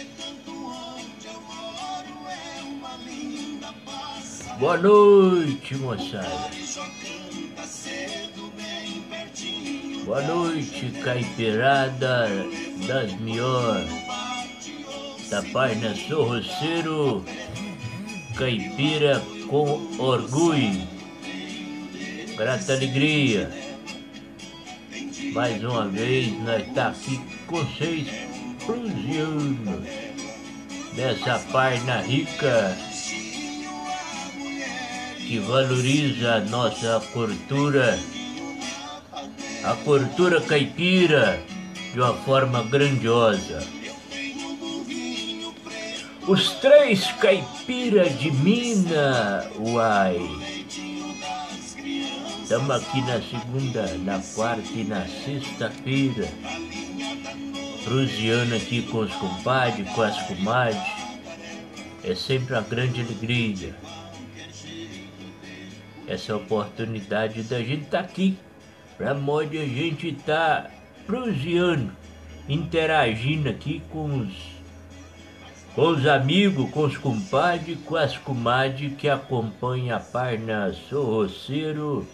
Boa noite, moçada. Boa noite, caipirada das melhores. Da página Sou Roceiro, caipira com orgulho, grata alegria. Mais uma vez nós tá aqui com vocês, prusianos, nessa página rica que valoriza a nossa cultura, a cultura caipira, de uma forma grandiosa. Os três caipiras de Minas, uai. Estamos aqui na segunda, na quarta e na sexta-feira, prusiano aqui com os compadres, com as comadres. É sempre uma grande alegria essa oportunidade da gente estar aqui, para onde a gente está prusiano, interagindo aqui com os amigos, com os compadres, com as comadres que acompanham a página Sou Roceiro,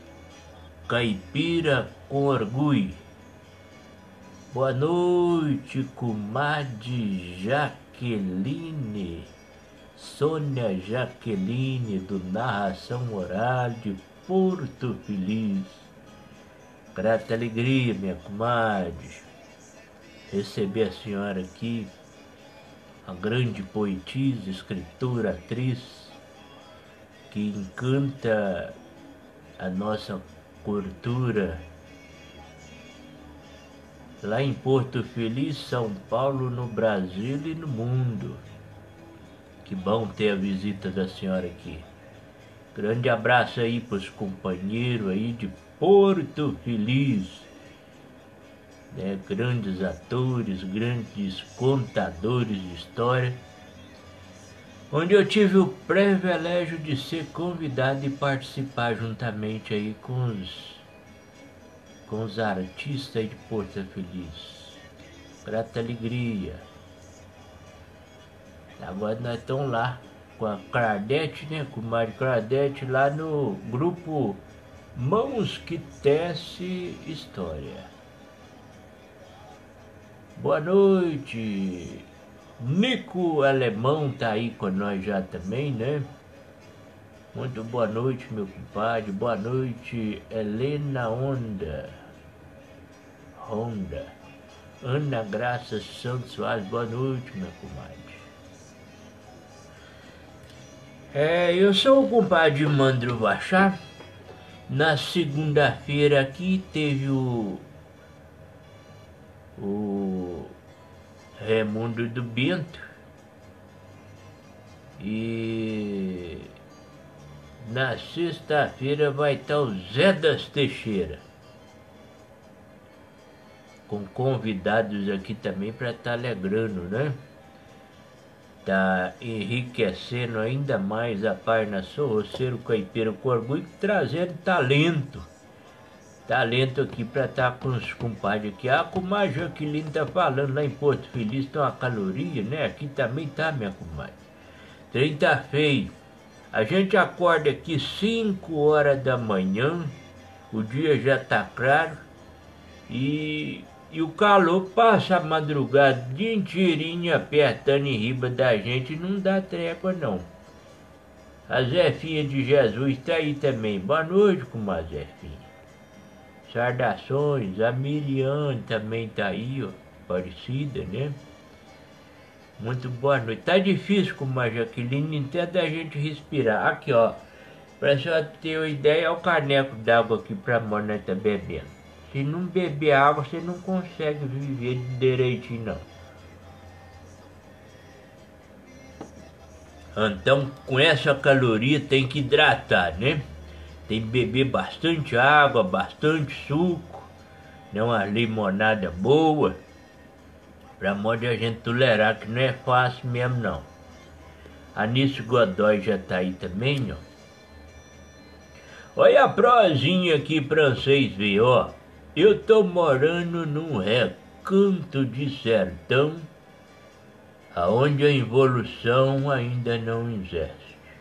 caipira com orgulho. Boa noite, comadre Jaqueline, Sônia Jaqueline, do Narração Oral de Porto Feliz. Grata alegria, minha comadre, receber a senhora aqui, a grande poetisa, escritora, atriz, que encanta a nossa cultura. Lá em Porto Feliz, São Paulo, no Brasil e no mundo. Que bom ter a visita da senhora aqui. Grande abraço aí para os companheiros aí de Porto Feliz, né? Grandes atores, grandes contadores de história, onde eu tive o privilégio de ser convidado e participar juntamente aí com os artistas aí de Porto Feliz. Grata alegria. Agora nós estamos lá com a Claudete, né? Com a Claudete lá no grupo Mãos que Tece História. Boa noite. Nico Alemão tá aí com nós já também, né? Muito boa noite, meu compadre. Boa noite, Helena Honda. Ana Graça Santos Soares. Boa noite, minha comadre. Eu sou o compadre Mandro Bachar. Na segunda-feira aqui teve o Raimundo do Bento, e na sexta-feira vai estar o Zé das Teixeira, com convidados aqui também para estar alegrando, né? Tá enriquecendo ainda mais a página Sou Roceiro Caipira com Orgulho, trazendo talento aqui para estar com os compadres aqui. Ah, como a Jaqueline tá falando, lá em Porto Feliz tem uma caloria, né? Aqui também tá, minha comadre. 30 feio. A gente acorda aqui 5 horas da manhã, o dia já tá claro, e o calor passa a madrugada o dia inteirinho apertando em riba da gente, não dá trégua não. A Zefinha de Jesus tá aí também. Boa noite, comadre Zefinha. Saudações. A Miriam também tá aí, ó, parecida, né? Muito boa noite. Tá difícil, comadre Jaqueline, até da gente respirar. Aqui, ó, pra senhora ter uma ideia, é o caneco d'água aqui pra nós tá bebendo. Se não beber água, você não consegue viver direitinho, não. Então, com essa caloria, tem que hidratar, né? Tem que beber bastante água, bastante suco, né? Uma limonada boa, pra modo de a gente tolerar, que não é fácil mesmo, não. A Nice Godoy já tá aí também, ó. Olha a prosinha aqui pra vocês verem, ó. Eu tô morando num recanto de sertão, aonde a involução ainda não existe.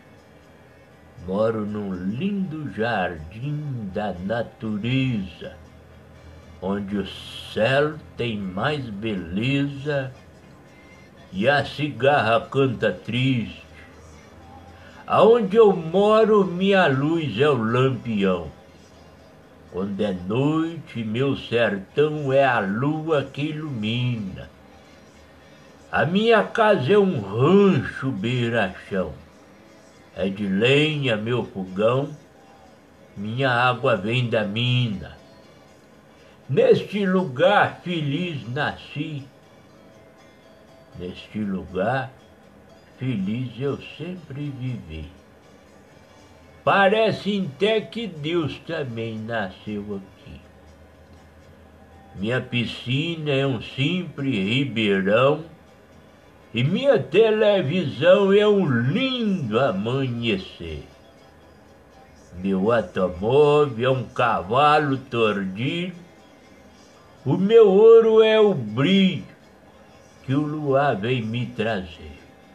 Moro num lindo jardim da natureza, onde o céu tem mais beleza e a cigarra canta triste. Aonde eu moro, minha luz é o lampião. Quando é noite, meu sertão é a lua que ilumina. A minha casa é um rancho beira-chão. É de lenha meu fogão, minha água vem da mina. Neste lugar feliz nasci, neste lugar feliz eu sempre vivi. Parece até que Deus também nasceu aqui. Minha piscina é um simples ribeirão, e minha televisão é um lindo amanhecer. Meu automóvel é um cavalo tordilho, o meu ouro é o brilho que o luar vem me trazer.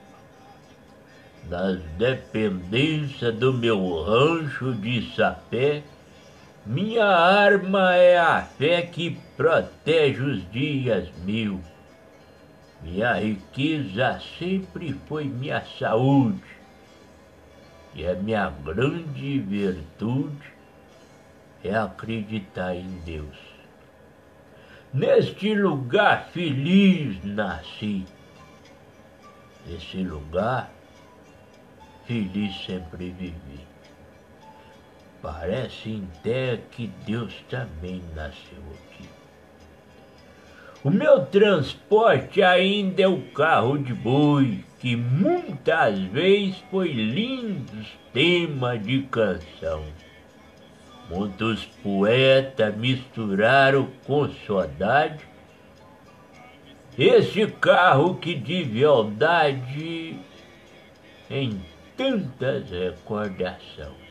Nas dependências do meu rancho de sapé, minha arma é a fé que protege os dias mil. Minha riqueza sempre foi minha saúde, e a minha grande virtude é acreditar em Deus. Neste lugar feliz nasci, nesse lugar feliz sempre vivi. Parece até que Deus também nasceu aqui. O meu transporte ainda é o carro de boi, que muitas vezes foi lindo tema de canção. Muitos poetas misturaram com saudade esse carro que de verdade em tantas recordações.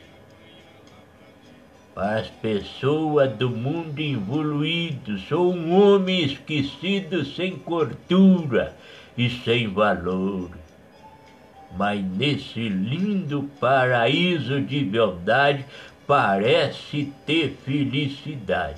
Para as pessoas do mundo evoluído, sou um homem esquecido sem cultura e sem valor. Mas nesse lindo paraíso de verdade, parece ter felicidade.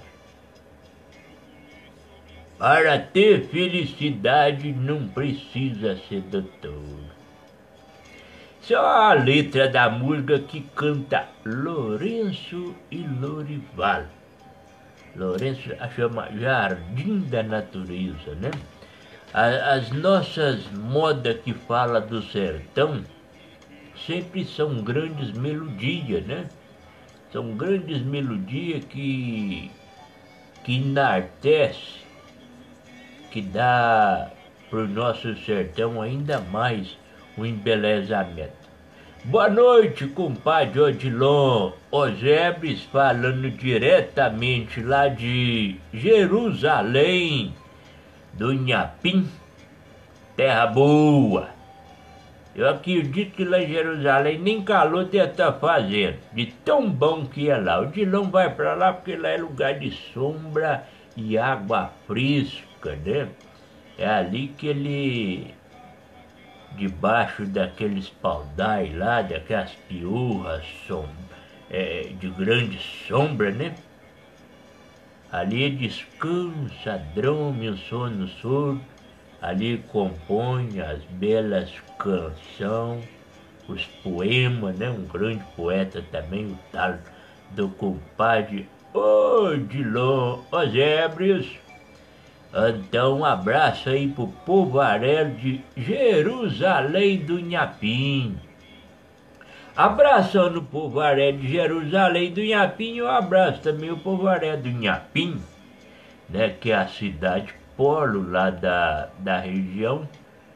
Para ter felicidade não precisa ser doutor. Só a letra da música que canta Lourenço e Lorival. Lourenço chama Jardim da Natureza, né? As nossas modas que fala do sertão sempre são grandes melodias, né? São grandes melodias que enartece, que dá para o nosso sertão ainda mais um embelezamento. Boa noite, compadre Odilon Osebres, falando diretamente lá de Jerusalém, do Inhapim, terra boa. Eu acredito que lá em Jerusalém nem calor deve estar fazendo, de tão bom que é lá. O Odilon vai para lá porque lá é lugar de sombra e água fresca, né? É ali que ele, debaixo daqueles paudais lá, daquelas piurras de grande sombra, né? Ali descansa, dorme um sono surdo, ali compõe as belas canções, os poemas, né? Um grande poeta também, o tal do compadre Odilon Osebres. Então um abraço aí pro povoaré de Jerusalém do Inhapim. Abraço no povoaré de Jerusalém do Inhapim e um abraço também ao povoaré do Inhapim, né, que é a cidade polo lá da região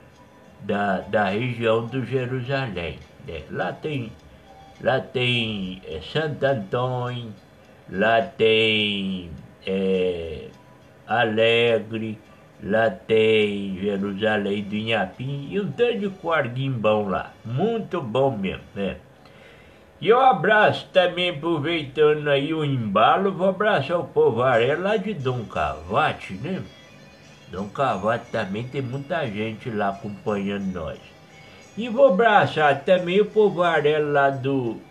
do Jerusalém, né? Lá tem Santo Antônio, lá tem Alegre, lá tem Jerusalém do Inhapim e um tanto de corguimbão lá, muito bom mesmo, né? E um abraço também, aproveitando aí o embalo, vou abraçar o povoaré lá de Dom Cavate, né? Dom Cavalo também tem muita gente lá acompanhando nós. E vou abraçar também o povo Varela lá do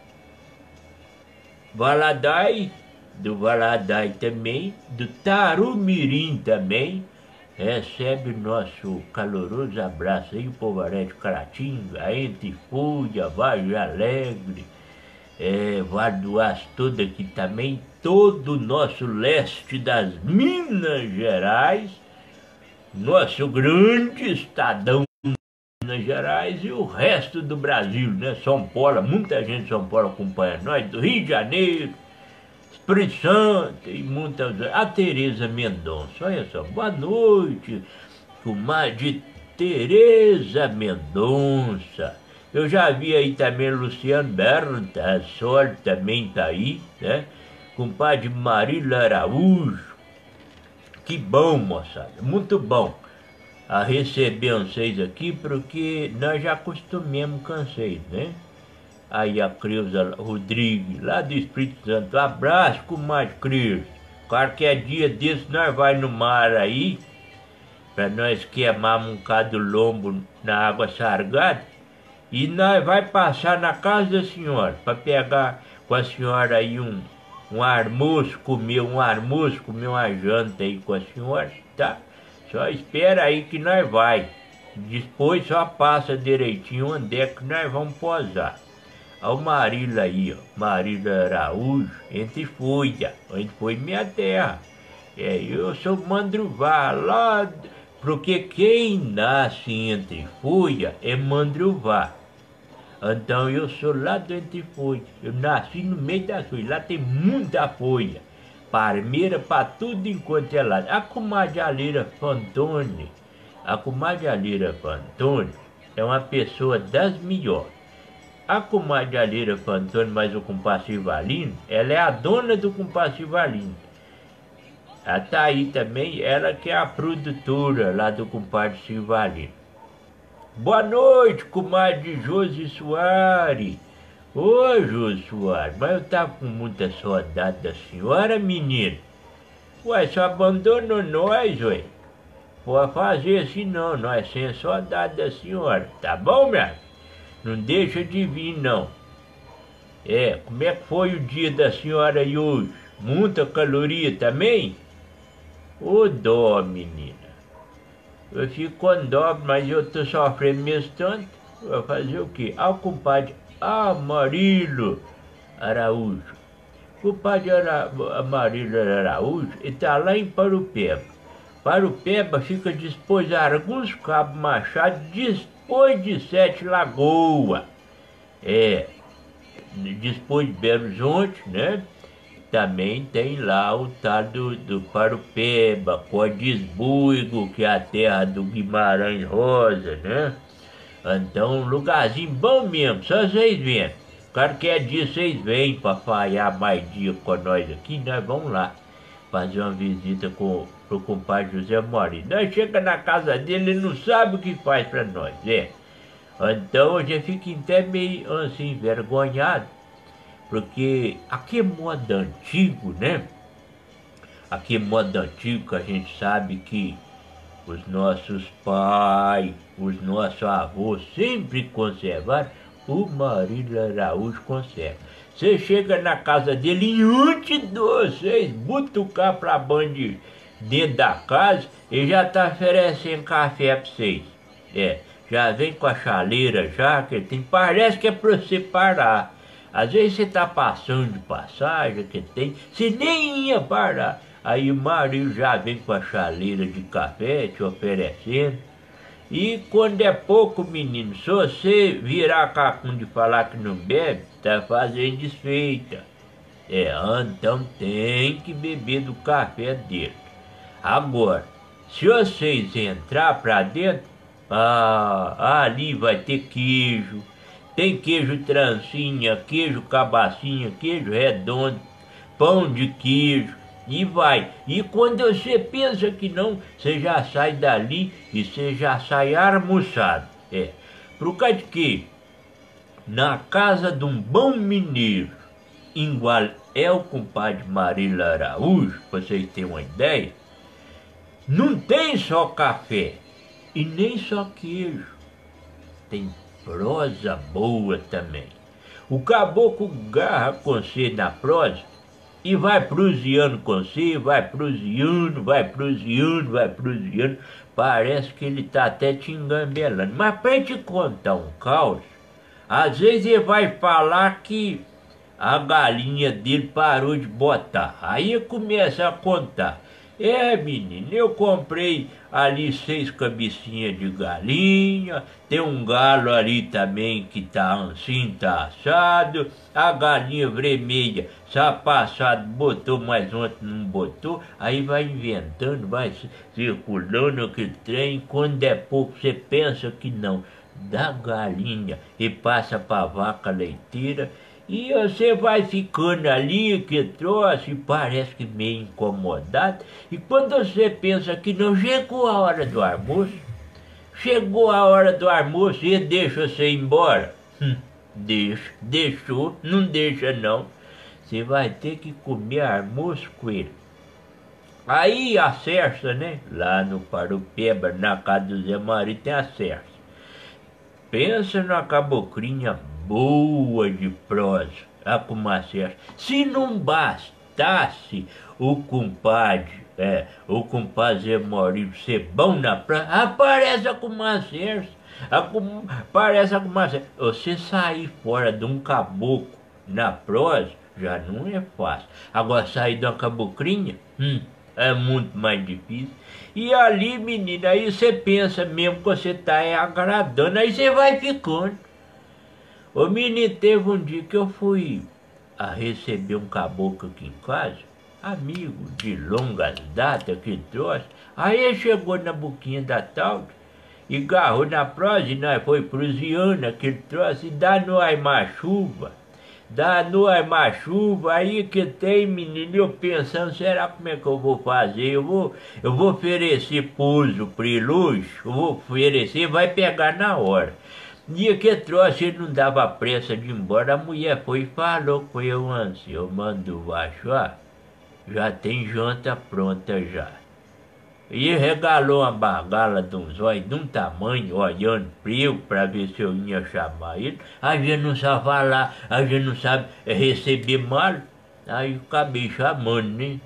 Valadares também, do Tarumirim também. Recebe nosso caloroso abraço aí, o povo Varela de Caratinga, Entre Fúria, Vale Alegre, Vale do Aço todo aqui também, todo o nosso leste das Minas Gerais, nosso grande estadão Minas Gerais e o resto do Brasil, né? São Paulo, muita gente de São Paulo acompanha nós, do Rio de Janeiro, Espírito Santo e muitas. A Tereza Mendonça, olha só, boa noite, comadre Tereza Mendonça. Eu já vi aí também Luciano Berta, a Sol também tá aí, né? Compadre Marília Araújo. Que bom, moçada, muito bom a receber vocês aqui, porque nós já acostumamos com vocês, né? Aí a Creuza Rodrigues, lá do Espírito Santo, abraço, comadre Creuza. Qualquer dia desse nós vai no mar aí, pra nós queimarmos um bocado do lombo na água sargada, e nós vai passar na casa da senhora, pra pegar com a senhora aí um almoço, comer uma janta aí com a senhora, tá? Só espera aí que nós vai. Depois só passa direitinho onde é que nós vamos posar. Olha o Marília aí, ó. Marília Araújo, Entre Fúria, onde foi minha terra. Eu sou Mandruvá, lá, porque quem nasce Entre Fúria é Mandruvá. Então eu sou lá do Entre Fúria. Eu nasci no meio da folha, lá tem muita folha. Parmeira para tudo enquanto é lado. A comadre Alira Fantoni é uma pessoa das melhores. A comadre Alira Fantoni, mais o compadre Silvalino, ela é a dona do compadre Silvalino. Ela tá aí também, ela que é a produtora lá do compadre Silvalino. Boa noite, comadre Josi Soares. Ô, Josi Soares, mas eu tava com muita saudade da senhora, menino. Ué, só abandonou nós, ué. Pode fazer assim não, nós sem saudade da senhora. Tá bom, minha? Não deixa de vir, não. Como é que foi o dia da senhora aí hoje? Muita caloria também? Ô, dó, menina. Eu fico com dó, mas eu tô sofrendo mesmo tanto. Vou fazer o quê? O compadre Amarílio Araújo. O compadre Amarílio Araújo, ele tá lá em Parupeba. Parupeba fica depois de alguns cabos machados, depois de Sete Lagoas. Depois de Belo Horizonte, né? Também tem lá o tal do Parupeba, Cordisburgo, que é a terra do Guimarães Rosa, né? Então, um lugarzinho bom mesmo, só vocês vendo. Qualquer dia vocês vêm para falhar mais dia com nós aqui, nós vamos lá fazer uma visita pro compadre José Maurício. Nós chega na casa dele, ele não sabe o que faz para nós, Então, a gente fica até meio assim, envergonhado. Porque aqui é modo antigo, né? Aqui é modo antigo que a gente sabe que os nossos pais, os nossos avós sempre conservaram. O Marília Araújo conserva. Você chega na casa dele e antes de vocês butucar pra banho dentro da casa, ele já tá oferecendo café pra vocês. Já vem com a chaleira já, que tem, parece que é pra você parar. Às vezes você tá passando de passagem, que tem, você nem ia parar. Aí o marido já vem com a chaleira de café te oferecendo. E quando é pouco, menino, se você virar cacum de falar que não bebe, tá fazendo desfeita. Então tem que beber do café dele. Agora, se vocês entrar pra dentro, ali vai ter queijo. Tem queijo trancinha, queijo cabacinha, queijo redondo, pão de queijo, e vai. E quando você pensa que não, você já sai dali e você já sai almoçado. Por causa de quê? Na casa de um bom mineiro, igual é o compadre Marília Araújo, pra vocês terem uma ideia, não tem só café e nem só queijo. Tem prosa boa também. O caboclo garra com você na prosa e vai proseando com você, vai proseando, vai proseando, vai proseando. Parece que ele tá até te engambelando. Mas pra te contar um caos, às vezes ele vai falar que a galinha dele parou de botar. Aí começa a contar. Menino, eu comprei ali 6 cabecinhas de galinha, tem um galo ali também que tá assim, tá assado, a galinha vermelha, sábado passado botou, mas ontem não botou, aí vai inventando, vai circulando aquele trem, quando é pouco você pensa que não, da galinha e passa pra vaca leiteira. E você vai ficando ali, que troço, e parece que meio incomodado. E quando você pensa que não chegou a hora do almoço, chegou a hora do almoço e deixa você ir embora. Deixou, não deixa não. Você vai ter que comer almoço com ele. Aí a Cerça, né? Lá no Parupeba, na casa do Zé Maria, tem a Cerça. Pensa numa caboclinha boa de prosa, a Comacerça. Se não bastasse o compadre Zé Maurício ser bom na prosa, aparece a Comacerça. Aparece a Comacerça. Você sair fora de um caboclo na prosa já não é fácil. Agora sair de uma caboclinha, é muito mais difícil. E ali, menina, aí você pensa mesmo que você tá agradando, aí você vai ficando. Ô menino, teve um dia que eu fui a receber um caboclo aqui em casa, amigo de longas datas que trouxe. Aí ele chegou na boquinha da tal e agarrou na prosa e nós foi proseando aquele troço e dá nós mais chuva. Dá nós mais chuva, aí que tem, menino, eu pensando, será como é que eu vou fazer? Eu vou oferecer pouso preluxo, eu vou oferecer, vai pegar na hora. Dia que trouxe, ele não dava pressa de ir embora, a mulher foi e falou com eu antes, eu mando baixo, já tem janta pronta já. E regalou uma bagala de um zóio de um tamanho, olhando frio pra ver se eu ia chamar ele. A gente não sabe falar, a gente não sabe receber mal. Aí eu acabei chamando, né?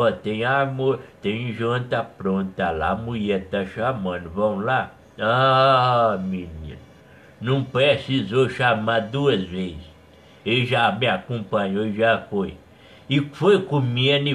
Tem janta pronta lá, a mulher tá chamando, vão lá? Menino, não precisou chamar 2 vezes. Ele já me acompanhou e já foi. E foi comendo,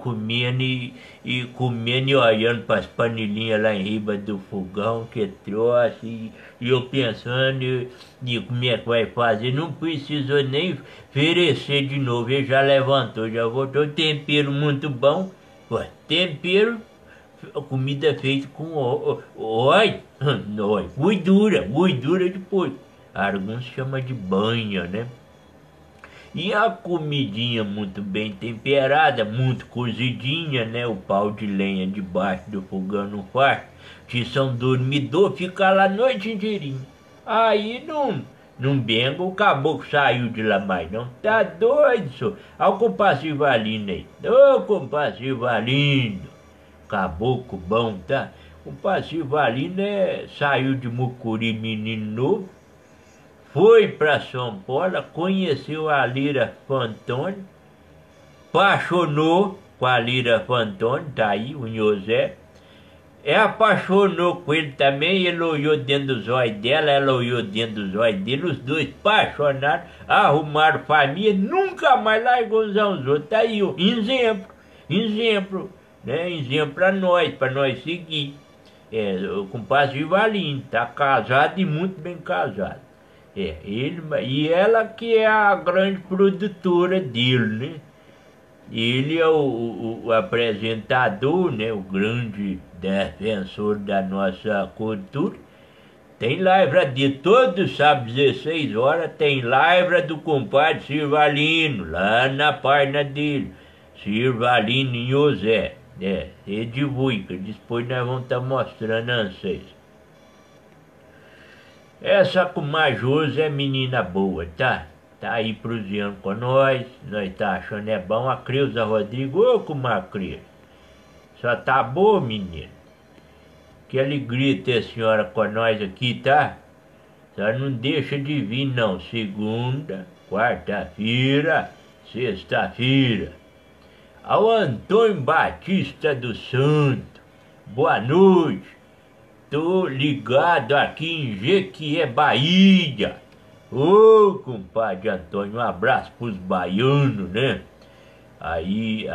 e comendo e olhando para as panelinhas lá em riba do fogão, que troço, e eu pensando e como é que vai fazer, não precisou nem oferecer de novo, ele já levantou, já voltou, tempero muito bom, tempero, comida feita com óleo, gordura de porco, alguns chamam de banha, né? E a comidinha muito bem temperada, muito cozidinha, né? O pau de lenha debaixo do fogão no quarto. Tição dormidor, fica lá a noite inteirinha. Aí não benga, o caboclo saiu de lá mais não. Tá doido, senhor? Olha o compadre Valino aí. Ô, compadre Valino. Caboclo bom, tá? O compadre Valino saiu de Mucuri, menino novo. Foi para São Paulo, conheceu a Lira Fantoni, apaixonou com a Lira Fantoni, tá aí o José. Apaixonou com ele também, ele olhou dentro dos olhos dela, ela olhou dentro dos olhos dele, os dois apaixonados, arrumaram família, nunca mais largou uns aos outros. Tá aí, ó, exemplo, né? Exemplo para nós seguir. O compadre Valinho, tá casado e muito bem casado. Ele e ela que é a grande produtora dele, né? Ele é o apresentador, né? O grande defensor da nossa cultura. Tem live de todo sábado, 16 horas, tem live do compadre Sirvalino, lá na página dele. Sirvalino e José. Ele divulga, depois nós vamos estar mostrando a vocês. Essa comadre é menina boa, tá? Tá aí proseando com nós tá achando bom. A Creuza Rodrigo, ô comadre Creuza, só tá boa, menino. Que alegria ter a senhora com nós aqui, tá? A senhora não deixa de vir, não. Segunda, quarta-feira, sexta-feira. Ao Antônio Batista do Santo. Boa noite. Tô ligado aqui em Jequié, Bahia. Ô, compadre Antônio, um abraço pros baianos, né? Aí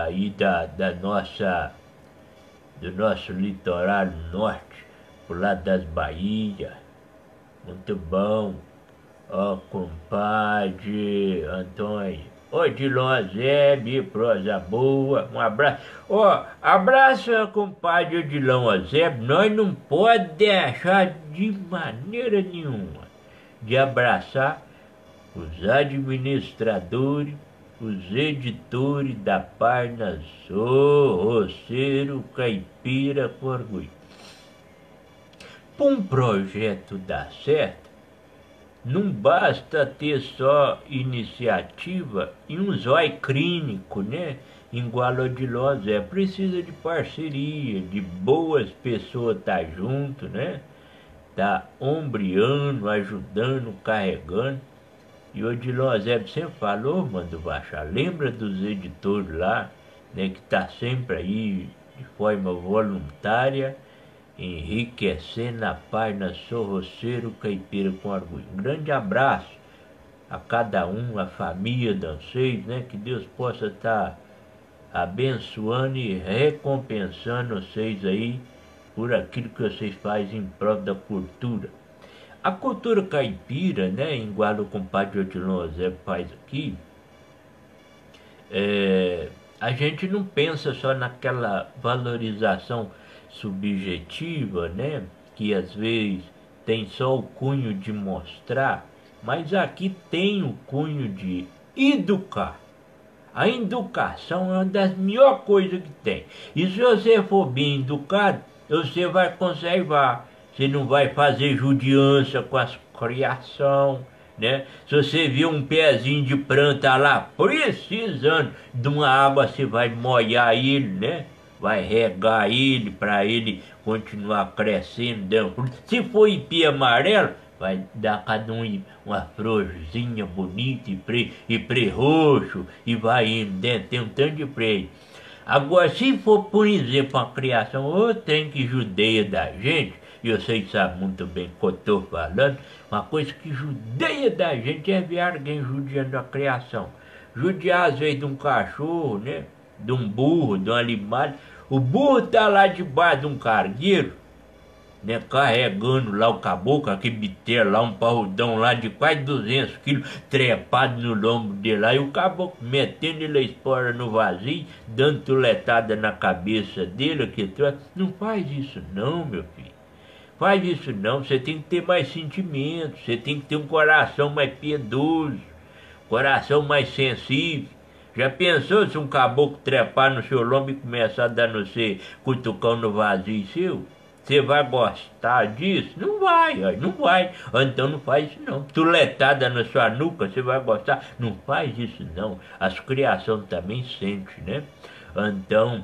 do nosso litoral norte, pro lado das Bahias. Muito bom. Ó, compadre Antônio. Ô, Dilon Azeb, prosa boa. Um abraço. Ó, abraço, compadre Odilon Azeb. Nós não podemos deixar de maneira nenhuma de abraçar os administradores, os editores da página Sou Roceiro Caipira com Orgulho. Para um projeto dar certo, não basta ter só iniciativa e um zóio clínico, né? Igual o de nós, precisa de parceria, de boas pessoas tá junto, né? Tá ombreando, ajudando, carregando. E o Odilon Azeb sempre falou, mano, Baixar, lembra dos editores lá, né, que tá sempre aí de forma voluntária, enriquecendo a página Sou Roceiro Caipira com Orgulho. Um grande abraço a cada um, a família de vocês, né, que Deus possa estar abençoando e recompensando vocês aí por aquilo que vocês fazem em prol da cultura. A cultura caipira, né, igual o compadre Odilon Azeb faz aqui, a gente não pensa só naquela valorização subjetiva, né, que às vezes tem só o cunho de mostrar, mas aqui tem o cunho de educar. A educação é uma das melhores coisas que tem. E se você for bem educado, você vai conservar. Você não vai fazer judiância com as criação, né? Se você vê um pezinho de planta lá precisando de uma água, você vai molhar ele, né? Vai regar ele para ele continuar crescendo, dando fruto. Se for ipê amarelo, vai dar cada um uma florzinha bonita e pré roxo e vai indo dentro, tem um tanto de pré. Agora, se for, por exemplo, uma criação, ou tem que judeia da gente, e vocês sabem muito bem o que eu estou falando, uma coisa que judeia da gente é ver alguém judiando a criação. Judiar às vezes de um cachorro, né? De um burro, de um animal. O burro está lá debaixo de um cargueiro, né, carregando lá o caboclo, aquele biteiro lá, um parrudão lá de quase 200 quilos, trepado no lombo dele lá, e o caboclo metendo ele a espora no vazio, dando tuletada na cabeça dele, que não faz isso não, meu filho. Faz isso não, você tem que ter mais sentimento, você tem que ter um coração mais piedoso, coração mais sensível. Já pensou se um caboclo trepar no seu lombo e começar a dar no seu cutucão no vazio seu? Você vai gostar disso? Não vai, não vai. Então não faz isso não. Tuletada na sua nuca, você vai gostar? Não faz isso não. As criações também sentem, né? Então,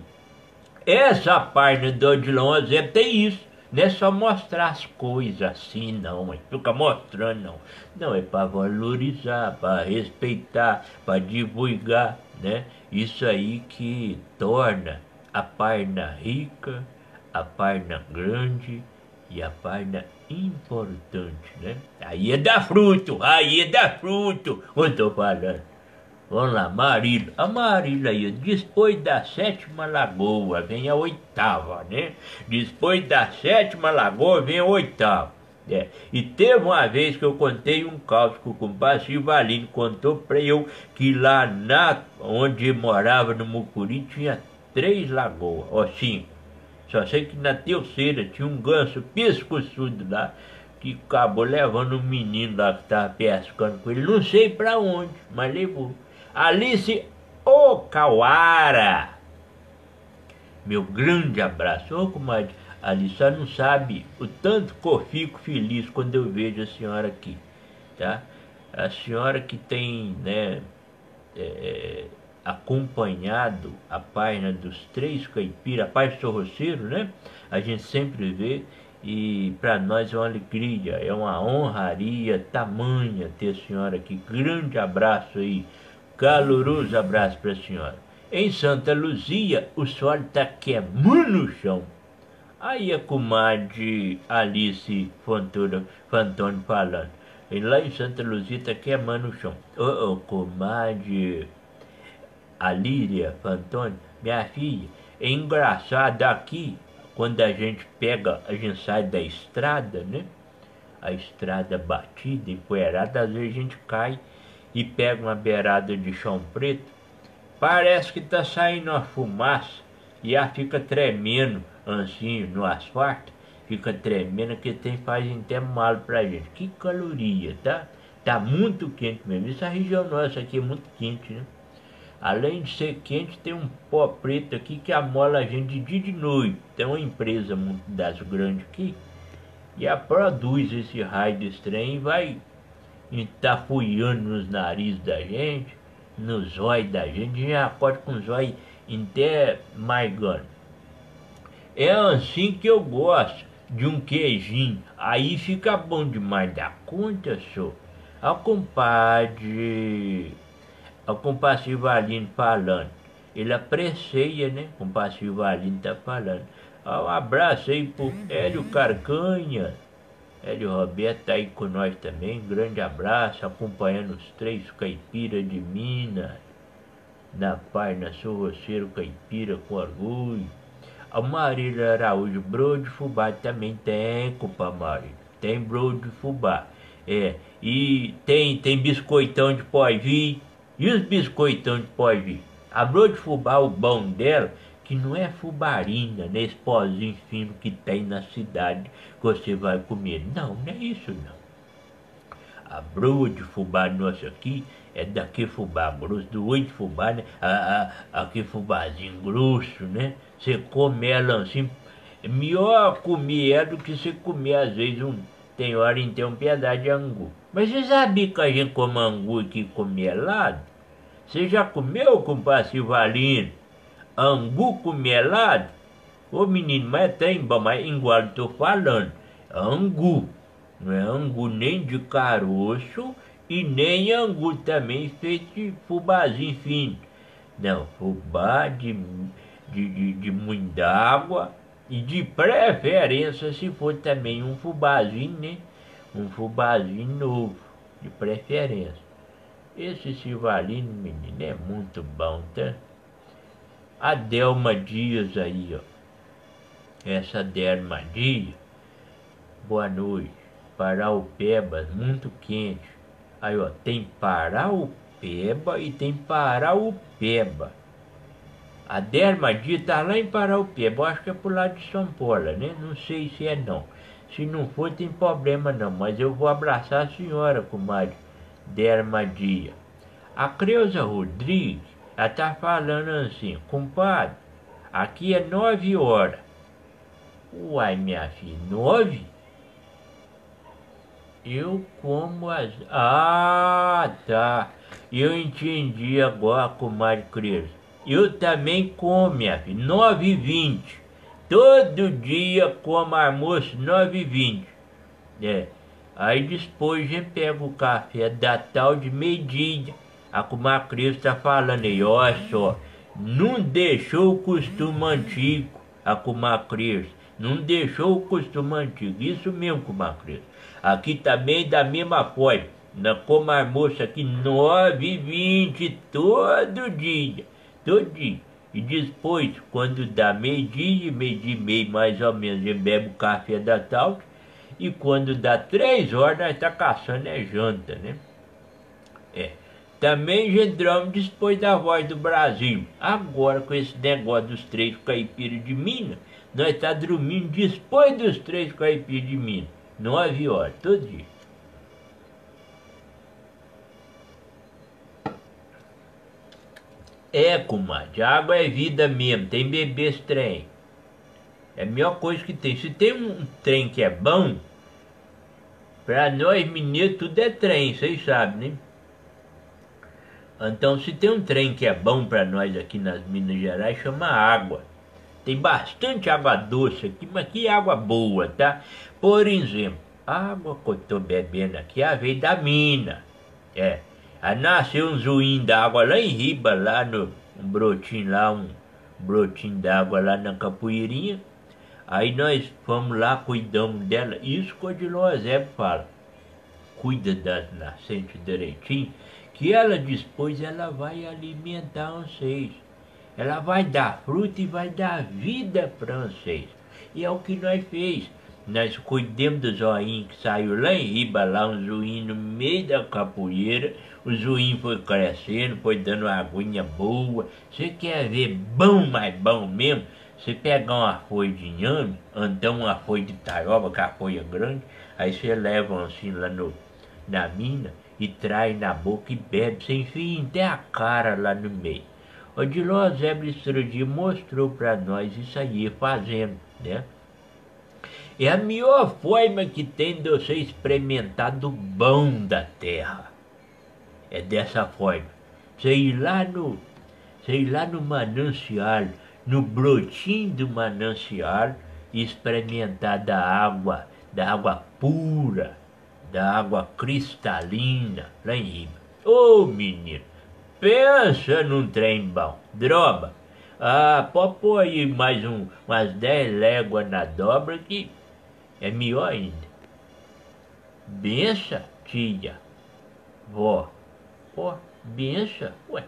essa página do Odilon Azeb tem isso. Não é só mostrar as coisas assim, não. Fica mostrando, não. Não, é para valorizar, para respeitar, para divulgar, né? Isso aí que torna a página rica, a página grande e a página importante, né? Aí é dar fruto, eu tô falando. Vamos lá, Marília. A Marília aí, depois da 7ª lagoa, vem a 8ª, né? Depois da 7ª lagoa, vem a 8ª. E teve uma vez que eu contei um caso que o compadre Silvalino contou pra eu que lá onde morava no Mucuri tinha 3 lagoas, ou 5. Só sei que na terceira tinha um ganso pescoçudo lá, que acabou levando um menino lá que estava pescando com ele, não sei pra onde, mas levou. Alice Okawara, meu grande abraço. Ô, comadre, Alice, só não sabe o tanto que eu fico feliz quando eu vejo a senhora aqui, tá? A senhora que tem, né, acompanhado a página dos Três Caipiras, a página Sorroceiro, né? A gente sempre vê, e para nós é uma alegria, é uma honraria tamanha ter a senhora aqui. Grande abraço aí, caloroso abraço para a senhora. Em Santa Luzia, o sol está queimando o chão. Aí a comadre Alice Fantoni falando. E lá em Santa Luzia tá queimando o chão. Ô, comadre Alíria Fantoni, minha filha, é engraçado aqui, quando a gente sai da estrada, né? A estrada batida, empoeirada, às vezes a gente cai e pega uma beirada de chão preto. Parece que tá saindo uma fumaça e ela fica tremendo assim no asfalto, fica tremendo, que faz até mal pra gente. Que caloria, tá? Tá muito quente mesmo. Essa região nossa aqui é muito quente, né? Além de ser quente, tem um pó preto aqui que amola a gente de dia e de noite. Tem uma empresa muito das grandes aqui e ela produz esse raio desse trem e vai entafuiando nos narizes da gente, nos olhos da gente. A gente já acorda com os olhos até maigando. É assim que eu gosto de um queijinho. Aí fica bom demais da conta, senhor. Ao compadre Silvalino falando. Ele apreciia, né? O compadre Silvalino tá falando. Um abraço aí pro Hélio Carcanha. Hélio Roberto tá aí com nós também. Grande abraço, acompanhando os Três Caipiras de Minas. Na página Sorroceiro Caipira com orgulho. A Marília Araújo, broa de fubá também tem, compadre Marília. Tem broa de fubá. E tem biscoitão de pós-vir. E os biscoitão de pós-vir? A broa de fubá, o bom dela, que não é fubarina, nesse pozinho fino que tem na cidade que você vai comer. Não, não é isso não. A broa de fubá nossa aqui é daquele fubá grosso, do olho de fubá, né? Aquele fubazinho grosso, né? Você come ela assim, é melhor comer ela do que você comer às vezes tem hora em ter um pedaço de angu. Mas você sabia que a gente come angu aqui com melado? Você já comeu, compadre Silvalino? Angu com melado? Ô menino, mas tem bom, mas igual eu tô falando, angu. Não é angu nem de caroço e nem angu também feito de fubazinho fino. Não, fubá de moinho d'água e de preferência se for também um fubazinho, né? Um fubazinho novo, de preferência. Esse Silvalino, menino, é muito bom, tá? A Delma Dias aí, ó. Essa Delma Dias, boa noite. Paraupebas, muito quente. Aí, ó, tem Paraupeba e tem Paraupeba. A Delma Dias tá lá em Paraupeba, eu acho que é pro lado de São Paulo, né? Não sei se é não. Se não for, tem problema não, mas eu vou abraçar a senhora, comadre Delma Dias. A Creuza Rodrigues, ela tá falando assim, compadre, aqui é 9 horas. Uai, minha filha, 9? Eu como as... Ah, tá. Eu entendi agora, comadre Creuza. Eu também como, minha filha, 9h20. Todo dia como almoço, 9h20. Aí depois a gente pega o café da tal de meio-dia. A comadre Creuza tá falando aí, olha só. Não deixou o costume antigo, a comadre Creuza. Não deixou o costume antigo. Isso mesmo, comadre Creuza. Aqui também da mesma forma. Como almoço aqui, 9h20, todo dia. Todo dia. E depois, quando dá meio-dia e meio, mais ou menos, a gente bebe o café da tarde. E quando dá 3 horas, nós tá caçando janta, né? Também já entramos depois da Voz do Brasil. Agora, com esse negócio dos Três Caipiras de Minas, nós tá dormindo depois dos Três Caipiras de Minas. 9 horas, todo dia. Comadre, água é vida mesmo, tem bebê esse trem. É a melhor coisa que tem. Se tem um trem que é bom, pra nós mineiros tudo é trem, vocês sabem, né? Então, se tem um trem que é bom para nós aqui nas Minas Gerais, chama água. Tem bastante água doce aqui, mas que água boa, tá? Por exemplo, a água que eu tô bebendo aqui, ela veio da mina. Aí nasceu um zoinho d'água lá em riba, lá no um brotinho lá, um brotinho d'água lá na capoeirinha. Aí nós fomos lá, cuidamos dela. Isso que o Odilon Eusébio fala. Cuida das nascentes direitinho, que ela depois ela vai alimentar vocês. Ela vai dar fruto e vai dar vida para vocês. E é o que nós fez. Nós cuidamos do zoinho que saiu lá em riba, lá um zoinho no meio da capoeira. O zoinho foi crescendo, foi dando uma aguinha boa. Você quer ver bom, mais bom mesmo? Você pegar uma folha de inhame, então uma folha de taioba, que a folha é grande, aí você leva assim lá na mina e traz na boca e bebe. Você enfia até a cara lá no meio. O Odilon Eusébio outro dia mostrou para nós isso aí, fazendo, né? É a melhor forma que tem de você experimentar do bom da terra. É dessa forma. Você ir lá no manancial, no brotinho do manancial, e experimentar da água pura, da água cristalina, lá em riba. Ô menino! Pensa num trem bom. Droba. Pode pôr aí mais umas 10 léguas na dobra que é melhor ainda. Bença, tia. Vó. Bença. Ué.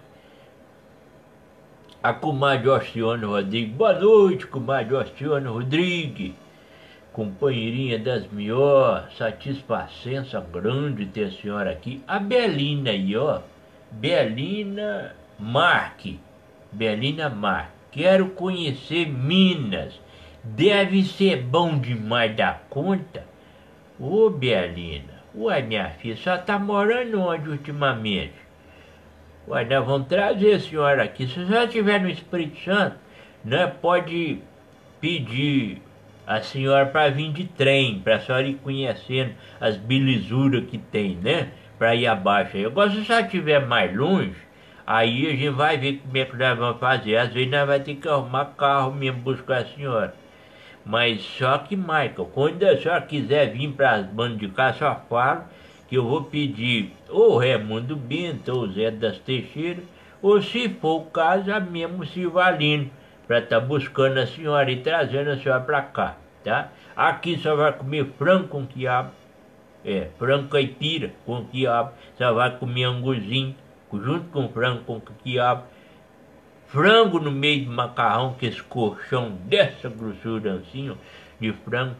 A comadre Ostione Rodrigues. Boa noite, comadre Ostione Rodrigues. Companheirinha das melhores. Satisfação grande ter a senhora aqui. A Belina aí, ó. Belina Marque. Quero conhecer Minas. Deve ser bom demais da conta. Ô Belina. Ué, minha filha, só tá morando onde ultimamente? Ué, nós vamos trazer a senhora aqui. Se a senhora estiver no Espírito Santo, nós pode pedir a senhora para vir de trem, para a senhora ir conhecendo as belezuras que tem, né? Para ir abaixo aí. Agora, se a senhora estiver mais longe, aí a gente vai ver como é que nós vamos fazer. Às vezes nós vamos ter que arrumar carro mesmo buscar a senhora. Mas só que, Michael, quando a senhora quiser vir para as bandas de cá, só fala que eu vou pedir ou Raimundo Bento ou Zé das Teixeiras, ou se for o caso, a mesmo Silvalino, para estar buscando a senhora e trazendo a senhora para cá, tá? Aqui só vai comer frango com quiabo, frango caipira com quiabo, só vai comer anguzinho, junto com frango com quiabo, frango no meio de macarrão, que esse colchão dessa grossura assim, ó, de frango,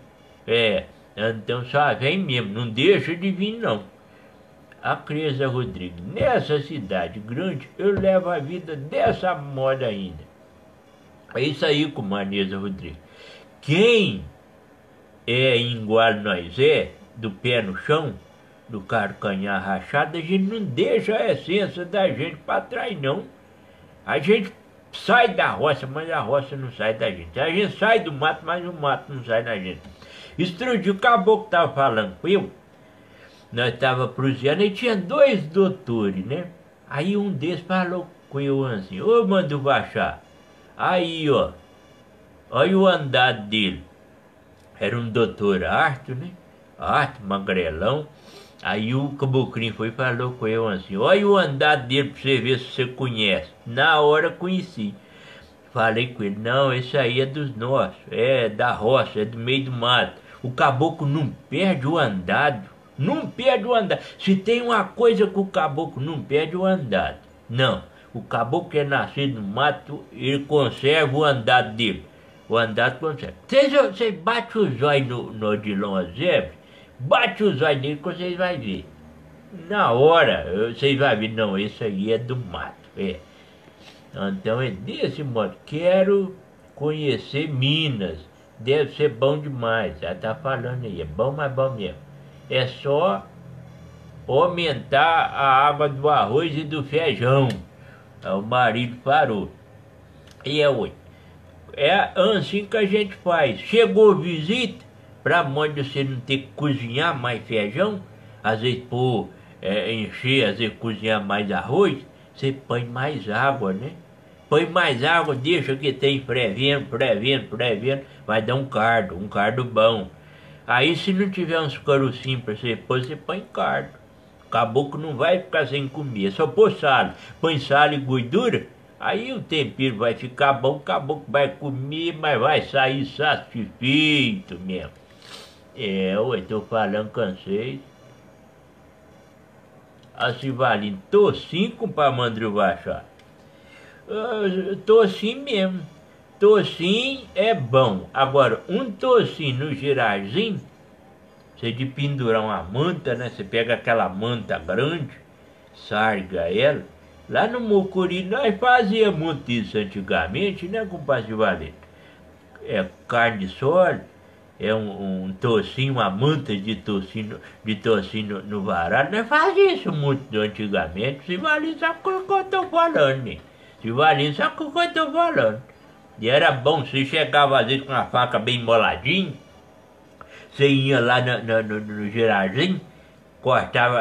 então só vem mesmo, não deixa de vir não. A Creuza Rodrigues, nessa cidade grande, eu levo a vida dessa moda ainda. É isso aí, comadre Rodrigues. Quem é igual nós do pé no chão, do carcanhar rachado, a gente não deixa a essência da gente para trás não. A gente sai da roça, mas a roça não sai da gente. A gente sai do mato, mas o mato não sai da gente. Outro dia o caboclo estava falando com eu, nós estávamos proseando e tinha 2 doutores, né? Aí um deles falou com eu assim, ô mando baixar. Aí, ó, olha o andado dele. Era um doutor Arthur, né? Arthur, magrelão. Aí o caboclinho foi e falou com eu assim, olha o andado dele pra você ver se você conhece. Na hora conheci. Falei com ele, não, esse aí é dos nossos, é da roça, é do meio do mato. O caboclo não perde o andado. Não perde o andado. Se tem uma coisa que o caboclo não perde o andado. Não. O caboclo que é nascido no mato, ele conserva o andado dele. O andado conserva. Você bate o zóio no Odilon Eusébio, bate o zóio nele que vocês vão ver. Na hora, vocês vão ver, não, esse aí é do mato. Então é desse modo. Quero conhecer Minas. Deve ser bom demais. Já tá falando aí. É bom, mas bom mesmo. É só aumentar a água do arroz e do feijão. O marido parou. E é assim que a gente faz. Chegou visita, para mãe você não ter que cozinhar mais feijão, às vezes encher, às vezes cozinhar mais arroz, você põe mais água, né? Põe mais água, deixa que tem pré-vento, vai dar um cardo bom. Aí se não tiver uns carocinhos pra você pôr, você põe cardo. O caboclo não vai ficar sem comer, é só pôr sal. Põe sal e gordura, aí o tempero vai ficar bom, o caboclo vai comer, mas vai sair satisfeito mesmo. Eu tô falando com vocês. Assim, Valino, tô sim, compadre Mandrio Machado. Tocinho mesmo. Tocinho é bom. Agora, um tocinho no girarzinho, você de pendurar uma manta, né? Você pega aquela manta grande, sarga ela. Lá no Mucuri nós fazíamos muito isso antigamente, né, compadre Valente? É carne de sol, é um tocinho, uma manta de tocinho no varal. Nós fazíamos isso muito antigamente. Se Valente sabe o que eu tô falando, né? Se Valente sabe o que eu tô falando. E era bom, você chegava às vezes com a faca bem moladinha, você ia lá no girarzinho, cortava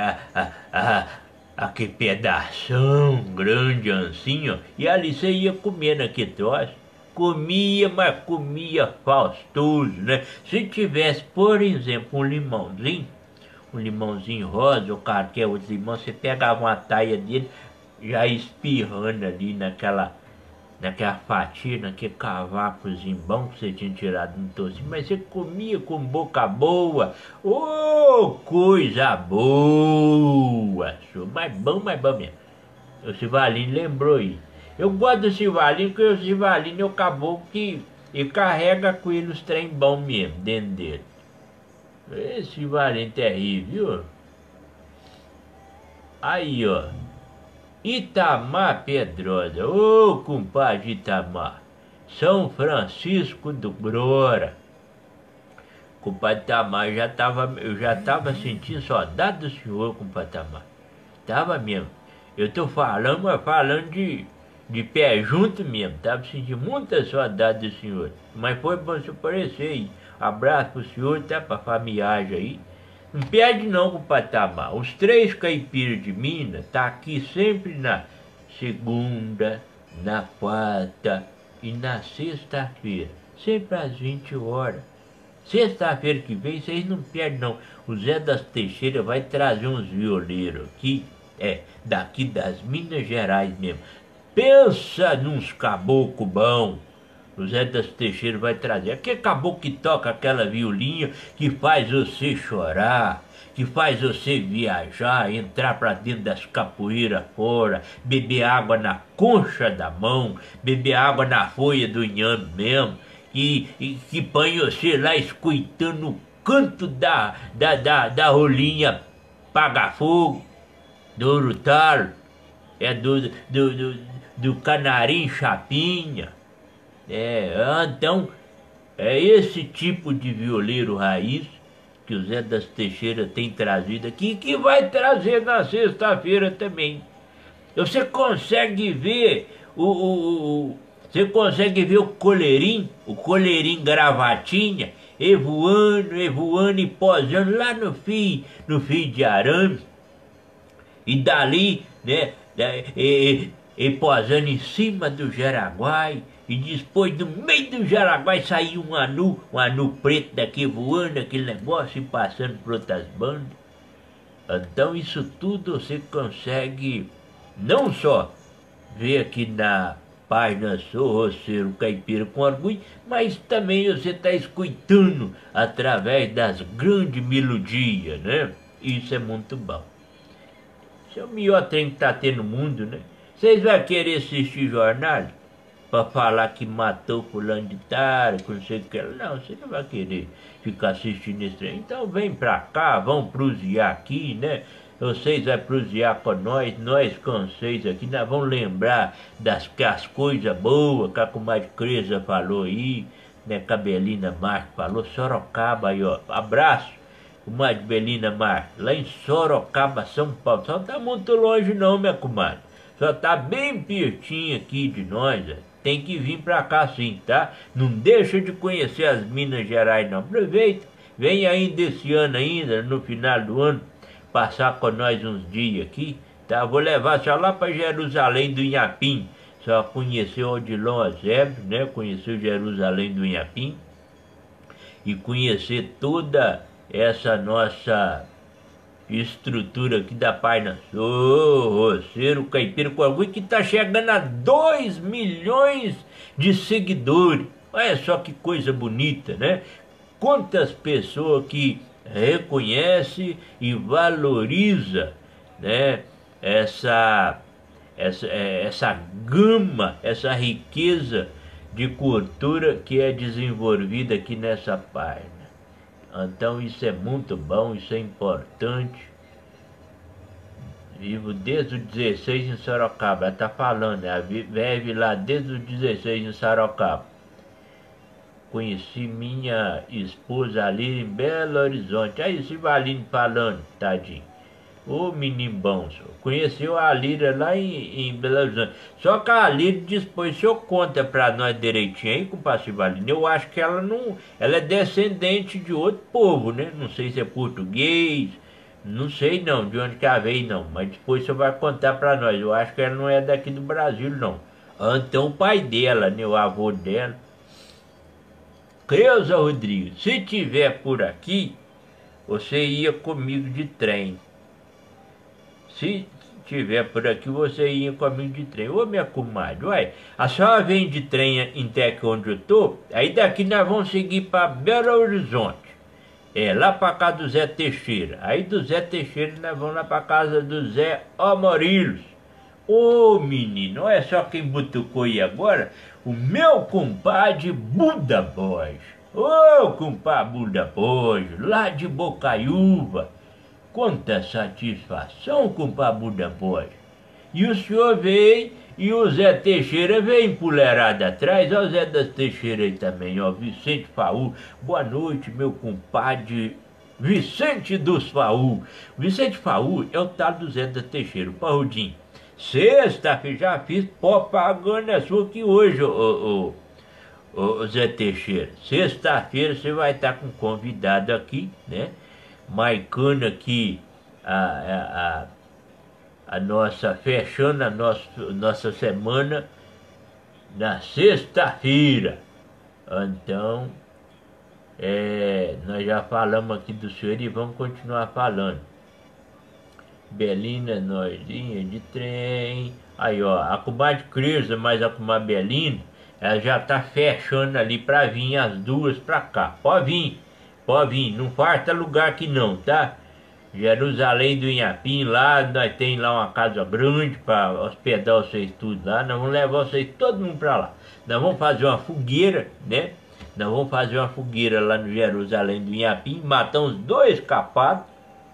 aquele pedação grande assim, ó, e ali você ia comendo aquele troço. Comia, mas comia faustoso, né? Se tivesse, por exemplo, um limãozinho rosa, ou qualquer outro limão, você pegava uma taia dele, já espirrando ali naquela fatia, naquele cavacozinho bom que você tinha tirado no tocinho, mas você comia com boca boa. Ô, coisa boa! Mais bom mesmo. O Civalino lembrou aí. Eu gosto do Civalino, porque o Civalino é o caboclo que ele carrega com ele os trem bom mesmo, dentro dele. Esse Civalino é terrível, viu? Aí, ó. Itamar Pedrosa, ô compadre Itamar, São Francisco do Grora. Compadre Itamar, eu já tava sentindo saudade do senhor, compadre Itamar. Tava mesmo. Eu tô falando, mas falando de pé junto mesmo. Tava sentindo muita saudade do senhor. Mas foi bom se aparecer aí. Abraço pro senhor, tá? Pra familiagem aí. Não perde não, compadre Itamar. Os 3 caipiras de Minas tá aqui sempre na segunda, na quarta e na sexta-feira. Sempre às 20 horas. Sexta-feira que vem, vocês não perdem não. O Zé das Teixeiras vai trazer uns violeiros aqui, daqui das Minas Gerais mesmo. Pensa nos caboclo bom. O Zé das Teixeiras vai trazer. Aquele caboclo que toca aquela violinha que faz você chorar, que faz você viajar, entrar pra dentro das capoeiras fora, beber água na concha da mão, beber água na folha do inhame mesmo, e que põe você lá escutando o canto da rolinha paga-fogo, do urutalo, do canarim chapinha. Então, é esse tipo de violeiro raiz que o Zé das Teixeiras tem trazido aqui, que vai trazer na sexta-feira também. Você consegue ver você consegue ver o coleirinho gravatinha, voando e posando lá no fio de arame. E dali, né, e posando em cima do jaraguai. E depois, do meio do jaraguai, saiu um anu preto daqui voando, aquele negócio, e passando por outras bandas. Então isso tudo você consegue não só ver aqui na página Sou Roceiro Caipira com Orgulho, mas também você está escutando através das grandes melodias, né? Isso é muito bom. Isso é o melhor trem que está tendo no mundo, né? Vocês vão querer assistir jornal para falar que matou fulano de tal, que não sei o que. Não, você não vai querer ficar assistindo esse trem. Então vem pra cá, vão prosear aqui, né? Vocês vão prosear com nós com vocês aqui, nós vamos lembrar das coisas boas que a comadre Creza falou aí, né? Que a Belina Marques falou, Sorocaba aí, ó. Abraço, comadre Belina Marques, lá em Sorocaba, São Paulo. Só não tá muito longe não, minha comadre. Só tá bem pertinho aqui de nós, ó. Tem que vir pra cá sim, tá? Não deixa de conhecer as Minas Gerais não. Aproveita, vem ainda esse ano ainda, no final do ano, passar com nós uns dias aqui. tá? Vou levar só lá para Jerusalém do Inhapim. Só conheceu Odilon Eusébio, né? Conheceu Jerusalém do Inhapim. E conhecer toda essa nossa estrutura aqui da Página Sul, Roceiro Caipira Corgui, que está chegando a 2 milhões de seguidores. Olha só que coisa bonita, né? Quantas pessoas que reconhece e valoriza, né, essa gama, essa riqueza de cultura que é desenvolvida aqui nessa página. Então isso é muito bom, isso é importante. Vivo desde os 16 em Sorocaba. Ela tá falando, ela vive lá desde os 16 em Sorocaba. Conheci minha esposa ali em Belo Horizonte. Aí esse Valine falando, tadinho. Ô menino bom, senhor. Conheceu a Lira lá em Belo Horizonte. Só que a Lira depois, o senhor conta pra nós direitinho aí, compadre Valine. Eu acho que ela não. Ela é descendente de outro povo, né? Não sei se é português. Não sei não, de onde que ela veio não. Mas depois o senhor vai contar pra nós. Eu acho que ela não é daqui do Brasil, não. Então o pai dela, né? O avô dela. Creuza Rodrigues, se tiver por aqui, você ia comigo de trem. Se tiver por aqui, você ia comigo de trem. Ô minha comadre, uai, a senhora vem de trem até aqui onde eu tô, aí daqui nós vamos seguir para Belo Horizonte. Lá para casa do Zé Teixeira. Aí do Zé Teixeira nós vamos lá para casa do Zé Amorilos. Ô menino, olha só quem butucou aí agora. O meu compadre Buda Borges. Ô compadre Buda Borges, lá de Bocaiúva. Quanta satisfação, compadre Buda Borges. E o senhor veio e o Zé Teixeira veio empolerado atrás. Ó o Zé das Teixeira aí também, ó, Vicente Faú. Boa noite, meu compadre Vicente dos Faú. Vicente Faú é o tal do Zé das Teixeira, o Parrudinho. Sexta-feira já fiz propaganda sua aqui hoje, ô Zé Teixeira. Sexta-feira você vai estar com um convidado aqui, né? Marcando aqui a nossa, fechando a nossa semana na sexta-feira. Então, nós já falamos aqui do senhor e vamos continuar falando. Belina, Noizinha de trem. Aí, ó, a comadre Creuza, mais a comadre Belina, ela já tá fechando ali pra vir as duas pra cá. Pode vir, não falta lugar aqui não, tá? Jerusalém do Inhapim, lá nós tem lá uma casa grande pra hospedar vocês tudo lá. Nós vamos levar vocês todo mundo pra lá. Nós vamos fazer uma fogueira, né? Nós vamos fazer uma fogueira lá no Jerusalém do Inhapim, matar uns 2 capados.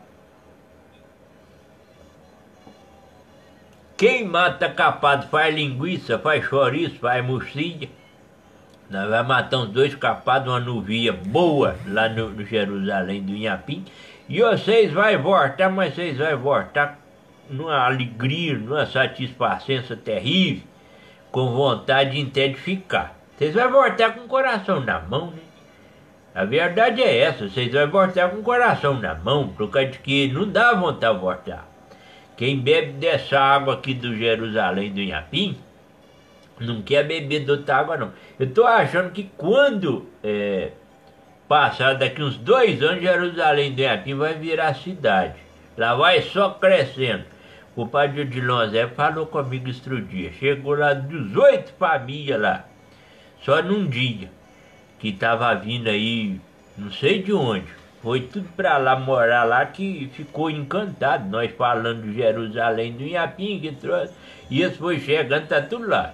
Quem mata capado faz linguiça, faz chouriço, faz murcilha. Nós vamos matar uns 2 capados, uma nuvia boa lá no Jerusalém do Inhapim. E vocês vão voltar, mas vocês vão voltar numa alegria, numa satisfação terrível, com vontade de ficar. Vocês vão voltar com o coração na mão, né? A verdade é essa, vocês vão voltar com o coração na mão, por causa de que não dá vontade de voltar. Quem bebe dessa água aqui do Jerusalém do Inhapim, não quer beber de outra água não. Eu tô achando que quando passar daqui uns 2 anos, Jerusalém do Inhapim vai virar cidade. Lá vai só crescendo. O padre Odilon Zé falou comigo outro dia. Chegou lá 18 famílias lá. Só num dia. Que tava vindo aí, não sei de onde. Foi tudo pra lá, morar lá, que ficou encantado. Nós falando de Jerusalém do Inhapim, que trouxe. E eles foi chegando, tá tudo lá.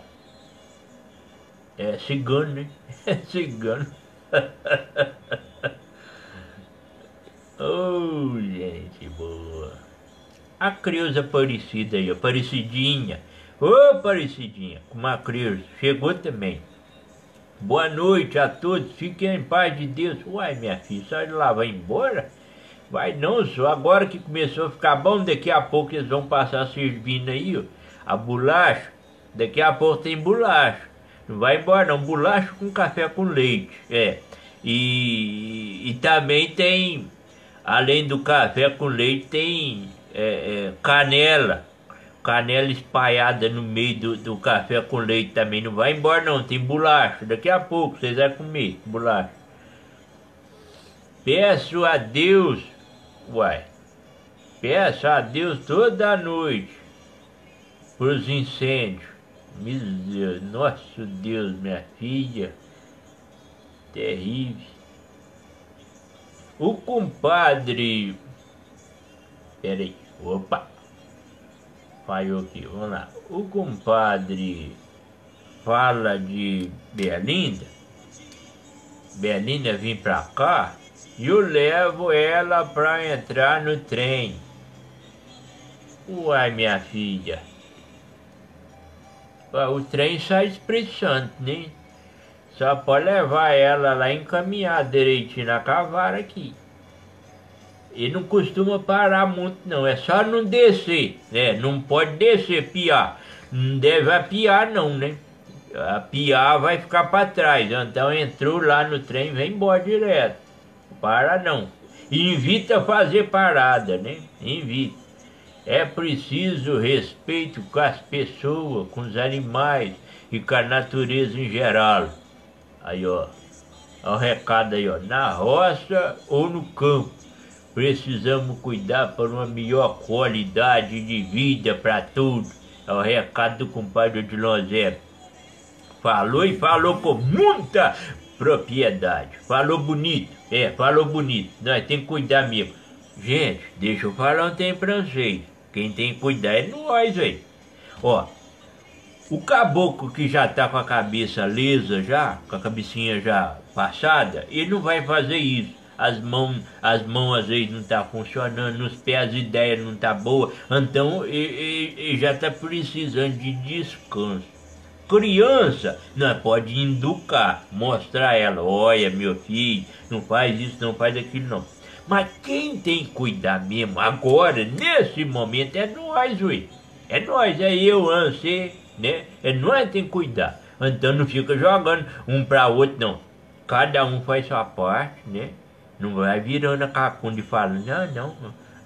É cigano, né? É cigano. Oh, gente boa. A Creuza Aparecida aí, Aparecidinha. Ô, Aparecidinha, com a Creuza. Chegou também. Boa noite a todos, fiquem em paz de Deus. Uai, minha filha, só de lá vai embora? Vai não, só agora que começou a ficar bom, daqui a pouco eles vão passar servindo aí, ó, a bolacha. Daqui a pouco tem bolacha. Não vai embora não, bolacha com café com leite, E também tem, além do café com leite, tem canela. canela espalhada no meio do café com leite também. Não vai embora não, tem bolacha. Daqui a pouco vocês vão comer bolacha. Peço a Deus, uai, peço a Deus toda noite pros incêndios. Meu Deus, nosso Deus, minha filha, terrível. O compadre, peraí, opa, falhou aqui, vamos lá. O compadre fala de Berlinda. Berlinda vem pra cá e eu levo ela pra entrar no trem. Uai, minha filha. O trem sai expressante, né? Só pode levar ela lá e encaminhar direitinho na cavara aqui. E não costuma parar muito não, é só não descer, né? Não pode descer, piar. Não deve apiar não, né? A piar vai ficar para trás, então entrou lá no trem, vem embora direto. Para não. E evita fazer parada, né? Evita. É preciso respeito com as pessoas, com os animais e com a natureza em geral. Aí, ó. Olha o recado aí, ó. Na roça ou no campo, precisamos cuidar para uma melhor qualidade de vida para todos. É o recado do compadre Odilon Zé. Falou e falou com muita propriedade. Falou bonito. Falou bonito. Nós temos que cuidar mesmo. Gente, deixa eu falar um tempo pra vocês. Quem tem que cuidar é nós, velho. Ó, o caboclo que já tá com a cabeça lisa já, com a cabecinha já passada, ele não vai fazer isso. As mãos às vezes não tá funcionando, os pés as ideias não tá boa, então ele já tá precisando de descanso. Criança, nós pode educar, mostrar a ela, olha meu filho, não faz isso, não faz aquilo não. Mas quem tem que cuidar mesmo agora, nesse momento, é nós, ué. É nós, é eu, você, né? É nós que tem que cuidar. Então não fica jogando um para outro, não. Cada um faz sua parte, né? Não vai virando a cacunda e falando, não,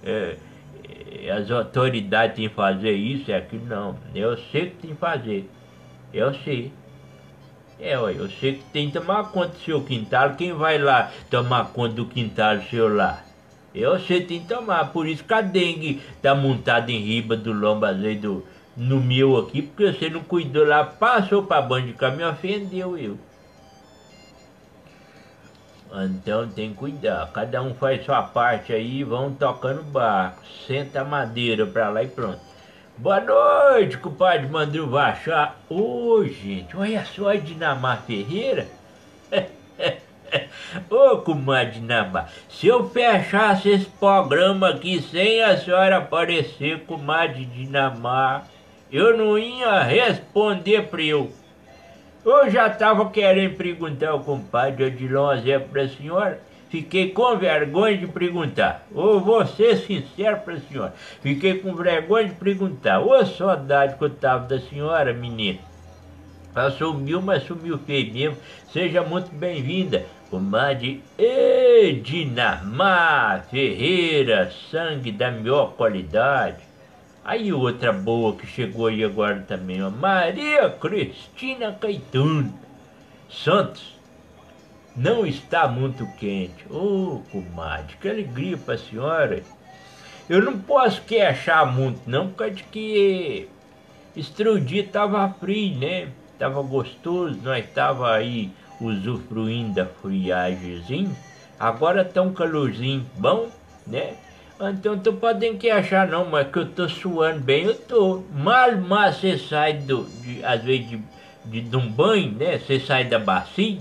as autoridades têm que fazer isso, é aquilo, não. Eu sei que tem que fazer. Eu sei. Eu sei que tem que tomar conta do seu quintal. Quem vai lá tomar conta do quintal seu lá? Eu sei que tem que tomar. Por isso que a dengue tá montada em riba do lombo, às vezes, no meu aqui, porque você não cuidou lá, passou pra banho de caminhão, ofendeu eu. Então tem que cuidar. Cada um faz sua parte aí, vão tocando barco. Senta a madeira pra lá e pronto. Boa noite, compadre Mandril Vachá. Ô, gente, olha só a Dinamar Ferreira. Ô, comadre Dinamar, se eu fechasse esse programa aqui sem a senhora aparecer, comadre Dinamar, eu não ia responder pra eu. Eu já tava querendo perguntar ao compadre Odilon Zé pra senhora. Fiquei com vergonha de perguntar. Vou ser sincero pra senhora. Fiquei com vergonha de perguntar. Saudade que eu tava da senhora, menina. Ela sumiu, mas sumiu feio mesmo. Seja muito bem-vinda, comadre Dinamar Ferreira, sangue da melhor qualidade. Aí outra boa que chegou aí agora também, ó, Maria Cristina Caetano Santos. Não está muito quente. Comadre, que alegria pra senhora. Eu não posso queixar muito não, por causa de que esse dia tava frio, né? Tava gostoso, nós tava aí usufruindo da friagemzinha. Agora tá um calorzinho bom, né? Então tu podem queixar não, mas que eu tô suando bem, eu tô. Mal você sai às vezes de um banho, né? Você sai da bacia,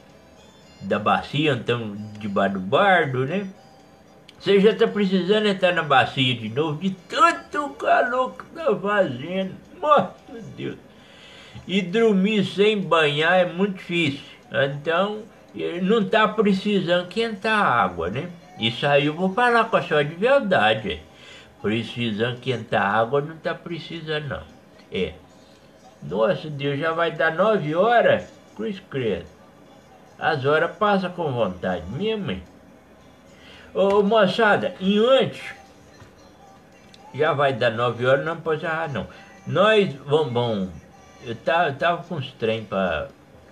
então debaixo do bardo, né? Você já tá precisando entrar na bacia de novo, de tanto calor que tá fazendo. Nossa Deus! E dormir sem banhar é muito difícil. Então, não tá precisando quentar a água, né? Isso aí eu vou falar com a senhora de verdade. Precisando quentar a água, não tá precisando não. Nossa Deus, já vai dar 9 horas? Cruz credo. As horas passam com vontade mesmo, hein? Ô moçada, Já vai dar 9 horas, não pode errar não. Nós vamos... Eu tava com os trem pra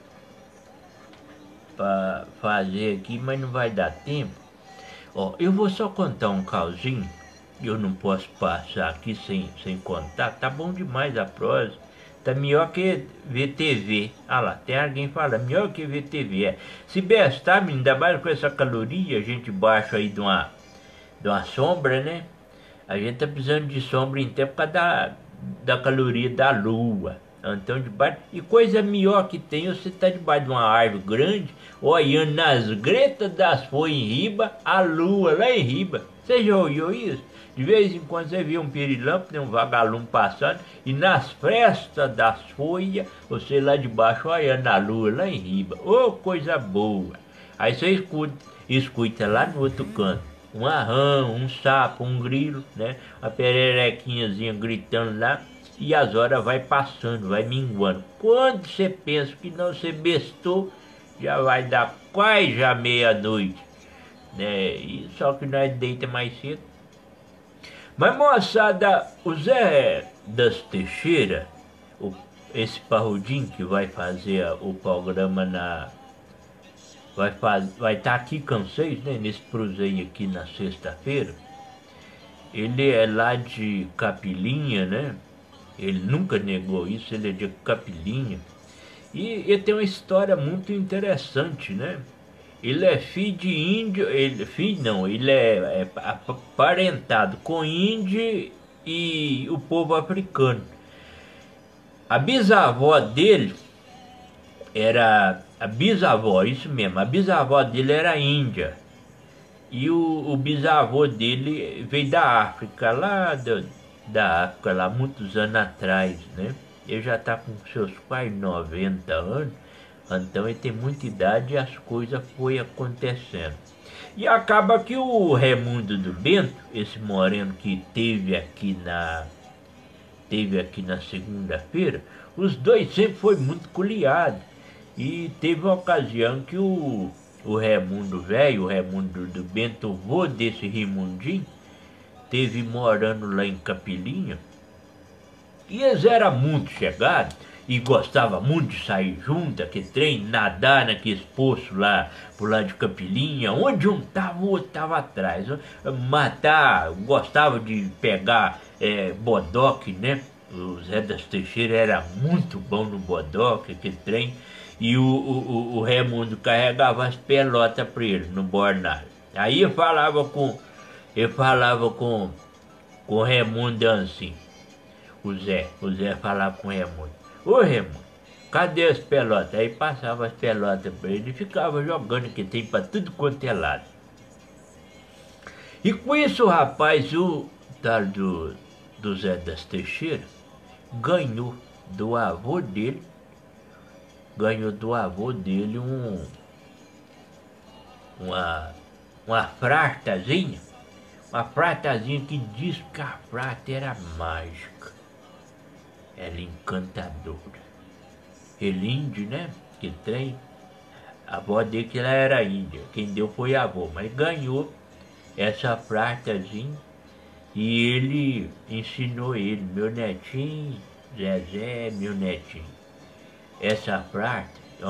fazer aqui, mas não vai dar tempo. Ó, eu vou só contar um causinho. Eu não posso passar aqui sem contar. Tá bom demais a prosa. Tá melhor que ver TV. Ah lá, tem alguém falando, melhor que ver TV. É. Se bestar, ainda mais com essa caloria, a gente baixa aí de uma sombra, né? A gente tá precisando de sombra em tempo por causa da caloria da lua. Então, debaixo, e coisa melhor que tem, você tá debaixo de uma árvore grande, olhando nas gretas das folhas em riba, a lua lá em riba. Você já ouviu isso? De vez em quando você vê um pirilampo, tem um vagalume passando, e nas frestas das folhas, você lá debaixo olhando a lua lá em riba. Ô, coisa boa! Aí você escuta lá no outro canto, um arrão, um sapo, um grilo, né? Uma pererequinhazinha gritando lá. E as horas vai passando, vai minguando. Quando você pensa que não se bestou, já vai dar quase já meia-noite, né? E só que nós deita mais cedo. Mas moçada, o Zé das Teixeira, esse parrudinho que vai fazer o programa vai estar aqui com vocês, né? Nesse cruzeiro aqui na sexta-feira. Ele é lá de Capilinha, né? Ele nunca negou isso, ele é de Capilinha. E ele tem uma história muito interessante, né? Ele é filho de índio, ele é aparentado com índio e o povo africano. A bisavó dele era, isso mesmo, a bisavó dele era índia. E o bisavô dele veio da África, da África, lá muitos anos atrás, né? Ele já está com seus quase 90 anos, então ele tem muita idade e as coisas foi acontecendo. E acaba que o Raimundo do Bento, esse moreno que teve aqui na segunda-feira, os dois sempre foi muito culiado. E teve uma ocasião que o Raimundo velho, o Raimundo do Bento, o vô desse Raimundinho, teve morando lá em Capilinha, e eles eram muito chegados, e gostavam muito de sair junto, aquele trem, nadar naqueles poços lá, por lá de Capilinha, onde um estava, o outro estava atrás, matar, gostava de pegar bodoque, né? O Zé das Teixeira era muito bom no bodoque, aquele trem, e o Raimundo carregava as pelotas para ele, no bornal. Aí eu falava com o Raimundo assim, o Zé falava com o Raimundo, ô Raimundo, cadê as pelotas? Aí passava as pelotas para ele e ficava jogando que tem para tudo quanto é lado. E com isso, rapaz, o tal do Zé das Teixeira ganhou do avô dele uma fratazinha. Uma pratazinha que diz que a prata era mágica. Ela encantadora. Ele índio, né? Que tem. A avó dele que ela era índia. Quem deu foi a avó. Mas ganhou essa pratazinha. E ele ensinou ele. Meu netinho, Zezé, meu netinho. Essa prata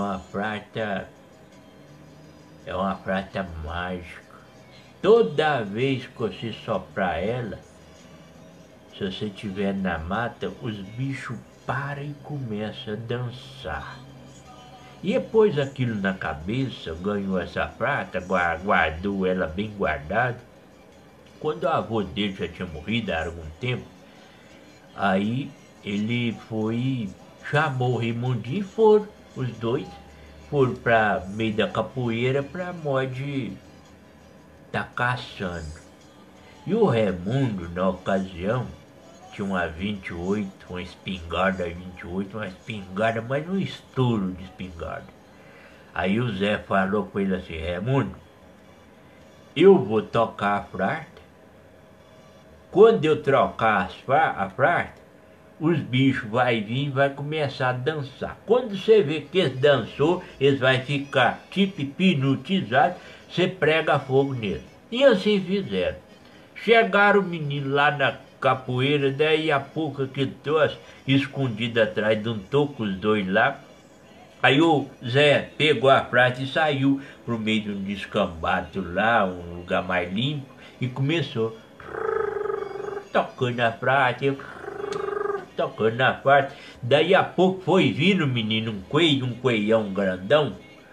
é uma prata mágica. Toda vez que você soprar ela, se você estiver na mata, os bichos param e começam a dançar. E depois aquilo na cabeça, ganhou essa prata, guardou ela bem guardada. Quando o avô dele já tinha morrido há algum tempo, aí ele chamou o Raimundinho e os dois foram para meio da capoeira para mod tá caçando. E o Raimundo, na ocasião, tinha uma 28, uma espingarda 28, uma espingarda, mas um estouro de espingarda. Aí o Zé falou com ele assim, Raimundo, eu vou tocar a frauta. Quando eu trocar a frauta, os bichos vão vir e vai começar a dançar. Quando você vê que eles dançou, eles vão ficar tipo hipnotizados, você prega fogo neles. E assim fizeram. Chegaram o menino lá na capoeira, daí a pouco aquele troço, escondido atrás de um toco, os dois lá. Aí o Zé pegou a prata e saiu pro meio de um descambato lá, um lugar mais limpo, e começou tocando a prata, tocando na prata. Daí a pouco foi vindo, menino, um coelhão grandão,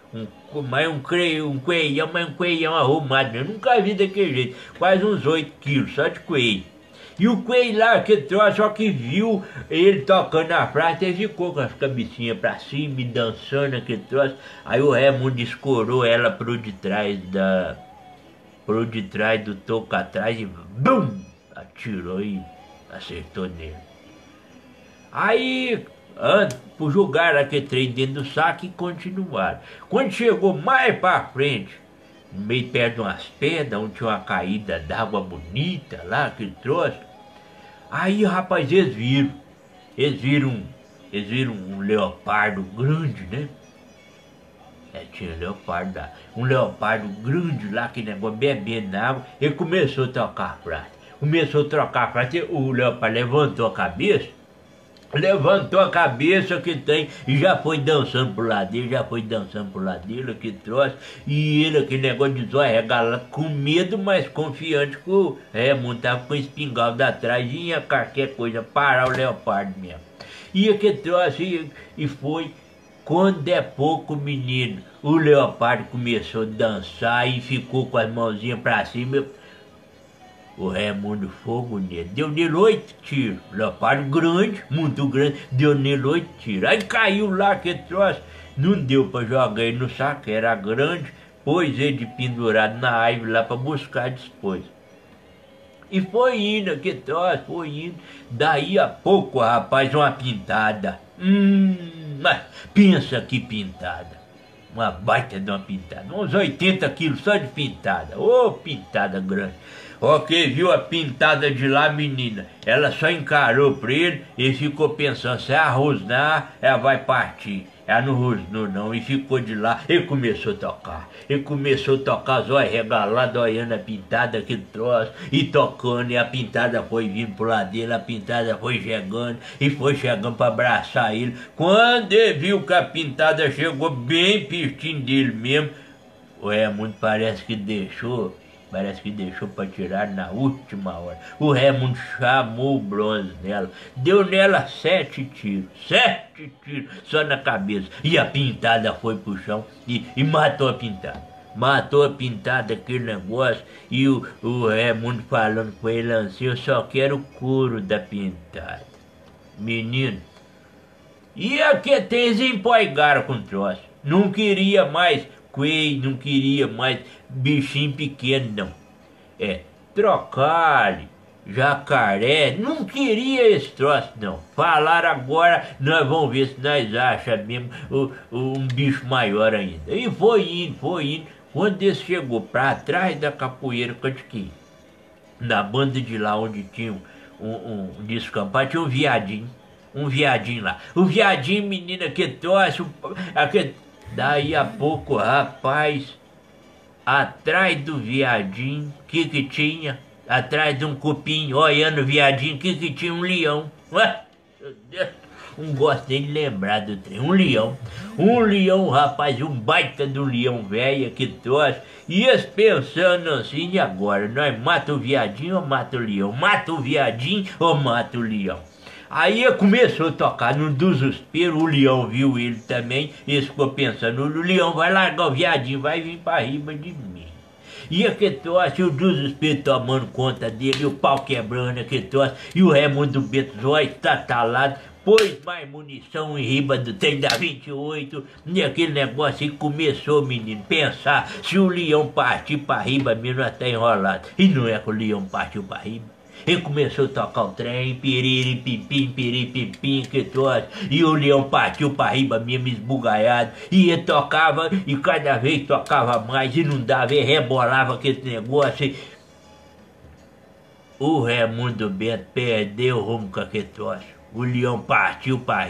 um coelhão arrumado. Eu nunca vi daquele jeito, quase uns 8 quilos só de coelho. E o coelho lá, aquele troço, só que viu ele tocando a prata e ficou com as cabecinhas pra cima e dançando aquele troço. Aí o Raimundo escorou ela por detrás do toco atrás e BUM! Atirou e acertou nele. Aí, jogaram aquele trem dentro do saco e continuaram. Quando chegou mais pra frente, meio perto de umas pedras, onde tinha uma caída d'água bonita lá, aquele troço. Aí, rapaz, eles viram um leopardo grande, né? Tinha um leopardo grande lá, que negócio bebendo na água. Ele começou a tocar prata. O leopardo levantou a cabeça que tem e já foi dançando pro lado dele, que troço. E ele, aquele negócio de zóio regalado, com medo, mas confiante que o Raimundo tava com espingarda atrás e ia qualquer coisa parar o leopardo mesmo. E aquele troço, e foi. Quando é pouco, menino, o leopardo começou a dançar e ficou com as mãozinhas pra cima. O Raimundo fogo nele, deu nele 8 tiros, leopardo grande, muito grande, deu nele 8 tiros. Aí caiu lá aquele troço, não deu pra jogar ele no saco, era grande, pôs ele pendurado na árvore lá pra buscar depois. E foi indo aquele troço, foi indo, daí a pouco, rapaz, uma pintada. Mas pensa que pintada. Uma baita de uma pintada, uns 80 quilos só de pintada. Ô, pintada grande. Ó, quem viu a pintada de lá, menina, ela só encarou pra ele e ficou pensando, se ela rosnar, ela vai partir. Ela não rosnou não, e ficou de lá. Ele começou a tocar, zóio regalado, olhando a pintada, aquele troço, e tocando, e a pintada foi vindo pro lado dele, a pintada foi chegando, e foi chegando pra abraçar ele. Quando ele viu que a pintada chegou bem pertinho dele mesmo, o Raimundo parece que deixou pra tirar na última hora. O Raimundo chamou o bronze nela, deu nela 7 tiros, só na cabeça. E a pintada foi pro chão e matou a pintada. Matou a pintada, aquele negócio, e o Raimundo falando com ele assim, eu só quero o couro da pintada. Menino, e aqui eles empolgaram com o troço. Não queria mais coelho, não queria mais bichinho pequeno, não. Trocalho, jacaré, não queria esse troço, não. Falaram agora, nós vamos ver se nós achamos mesmo um bicho maior ainda. E foi indo. Quando ele chegou pra trás da capoeira Catiquinho, na banda de lá onde tinha um descampado, tinha um viadinho lá. O viadinho, menina, que troço, daí a pouco, rapaz, atrás do viadinho, que tinha? Atrás de um cupim, olhando o viadinho, que tinha? Um leão. Ué, meu Deus, não gosto nem de lembrar do trem. Um leão, rapaz, um baita do leão velho, que troço. E eles pensando assim, e agora? Nós mata o viadinho ou mata o leão? Mata o viadinho ou mata o leão? Aí começou a tocar no desespero, o leão viu ele também, e ficou pensando, o leão vai largar o viadinho, vai vir pra riba de mim. E aquele troço, o desespero tomando conta dele, o pau quebrando, aquele troço, e o Raimundo Bento Zóio estatalado, pôs mais munição em riba do trem da 28, e aquele negócio aí começou, menino, pensar, se o leão partir pra riba mesmo, até enrolado. E não é que o leão partiu pra riba. Ele começou a tocar o trem, piriri, pipim, que troço. E o leão partiu pra riba mesmo, esbugaiado. E ele tocava, e cada vez tocava mais, e não dava, ele rebolava aquele negócio. O Raimundo Bento perdeu o rumo com aquele troço. O leão partiu pra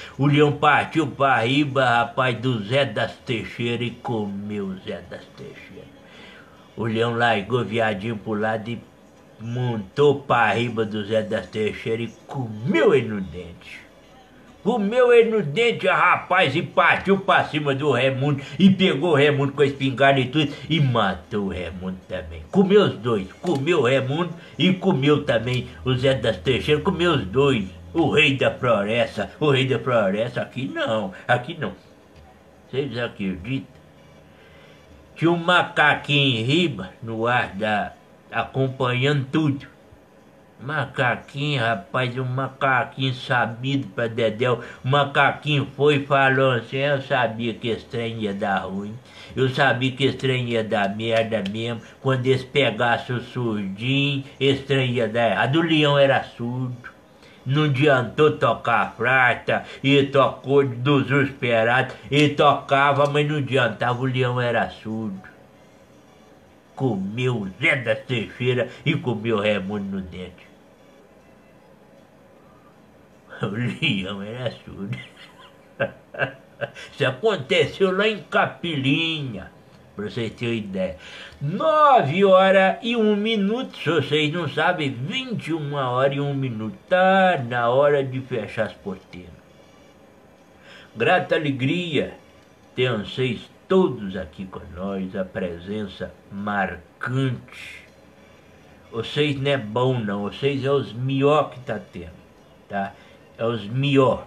riba, rapaz, do Zé das Teixeiras, e comeu o Zé das Teixeiras. O leão largou o viadinho pro lado e montou pra riba do Zé das Teixeiras e comeu ele no dente. Comeu ele no dente, rapaz, e partiu pra cima do Raimundo e pegou o Raimundo com a espingarda e tudo e matou o Raimundo também. Comeu os dois, comeu o Raimundo e comeu também o Zé das Teixeiras, comeu os dois. O rei da floresta, aqui não. Vocês acreditam? Tinha um macaquinho em riba, no ar acompanhando tudo. Macaquinho, rapaz, um macaquinho sabido pra dedéu. O macaquinho foi e falou assim: eu sabia que esse trem ia dar ruim. Eu sabia que esse trem ia dar merda mesmo. Quando eles pegassem o surdinho, esse trem ia dar errado. O leão era surdo. Não adiantou tocar a flauta, e tocou dos ursos perados, e tocava, mas não adiantava, o leão era surdo. Comeu o Zé das Teixeiras e comeu o Raimundo no dente. O leão era surdo. Isso aconteceu lá em Capilinha, pra vocês terem ideia. 9h01, se vocês não sabem, 21h01, tá na hora de fechar as porteiras. Grata alegria ter vocês todos aqui com nós, a presença marcante. Vocês não é bom não, vocês é os melhor que tá tendo, tá? É os melhor.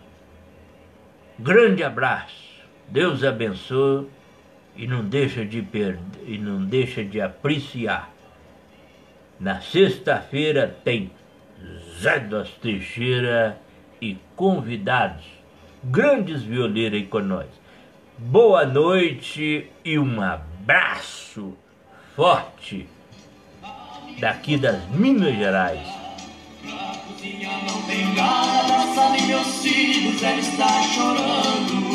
Grande abraço, Deus abençoe. E não deixa de apreciar. Na sexta-feira tem Zé das Teixeiras e convidados, grandes violeiros aí com nós. Boa noite e um abraço forte daqui das Minas Gerais. Pra cozinhar não tem nada, abraçar nem meus filhos, ela está chorando.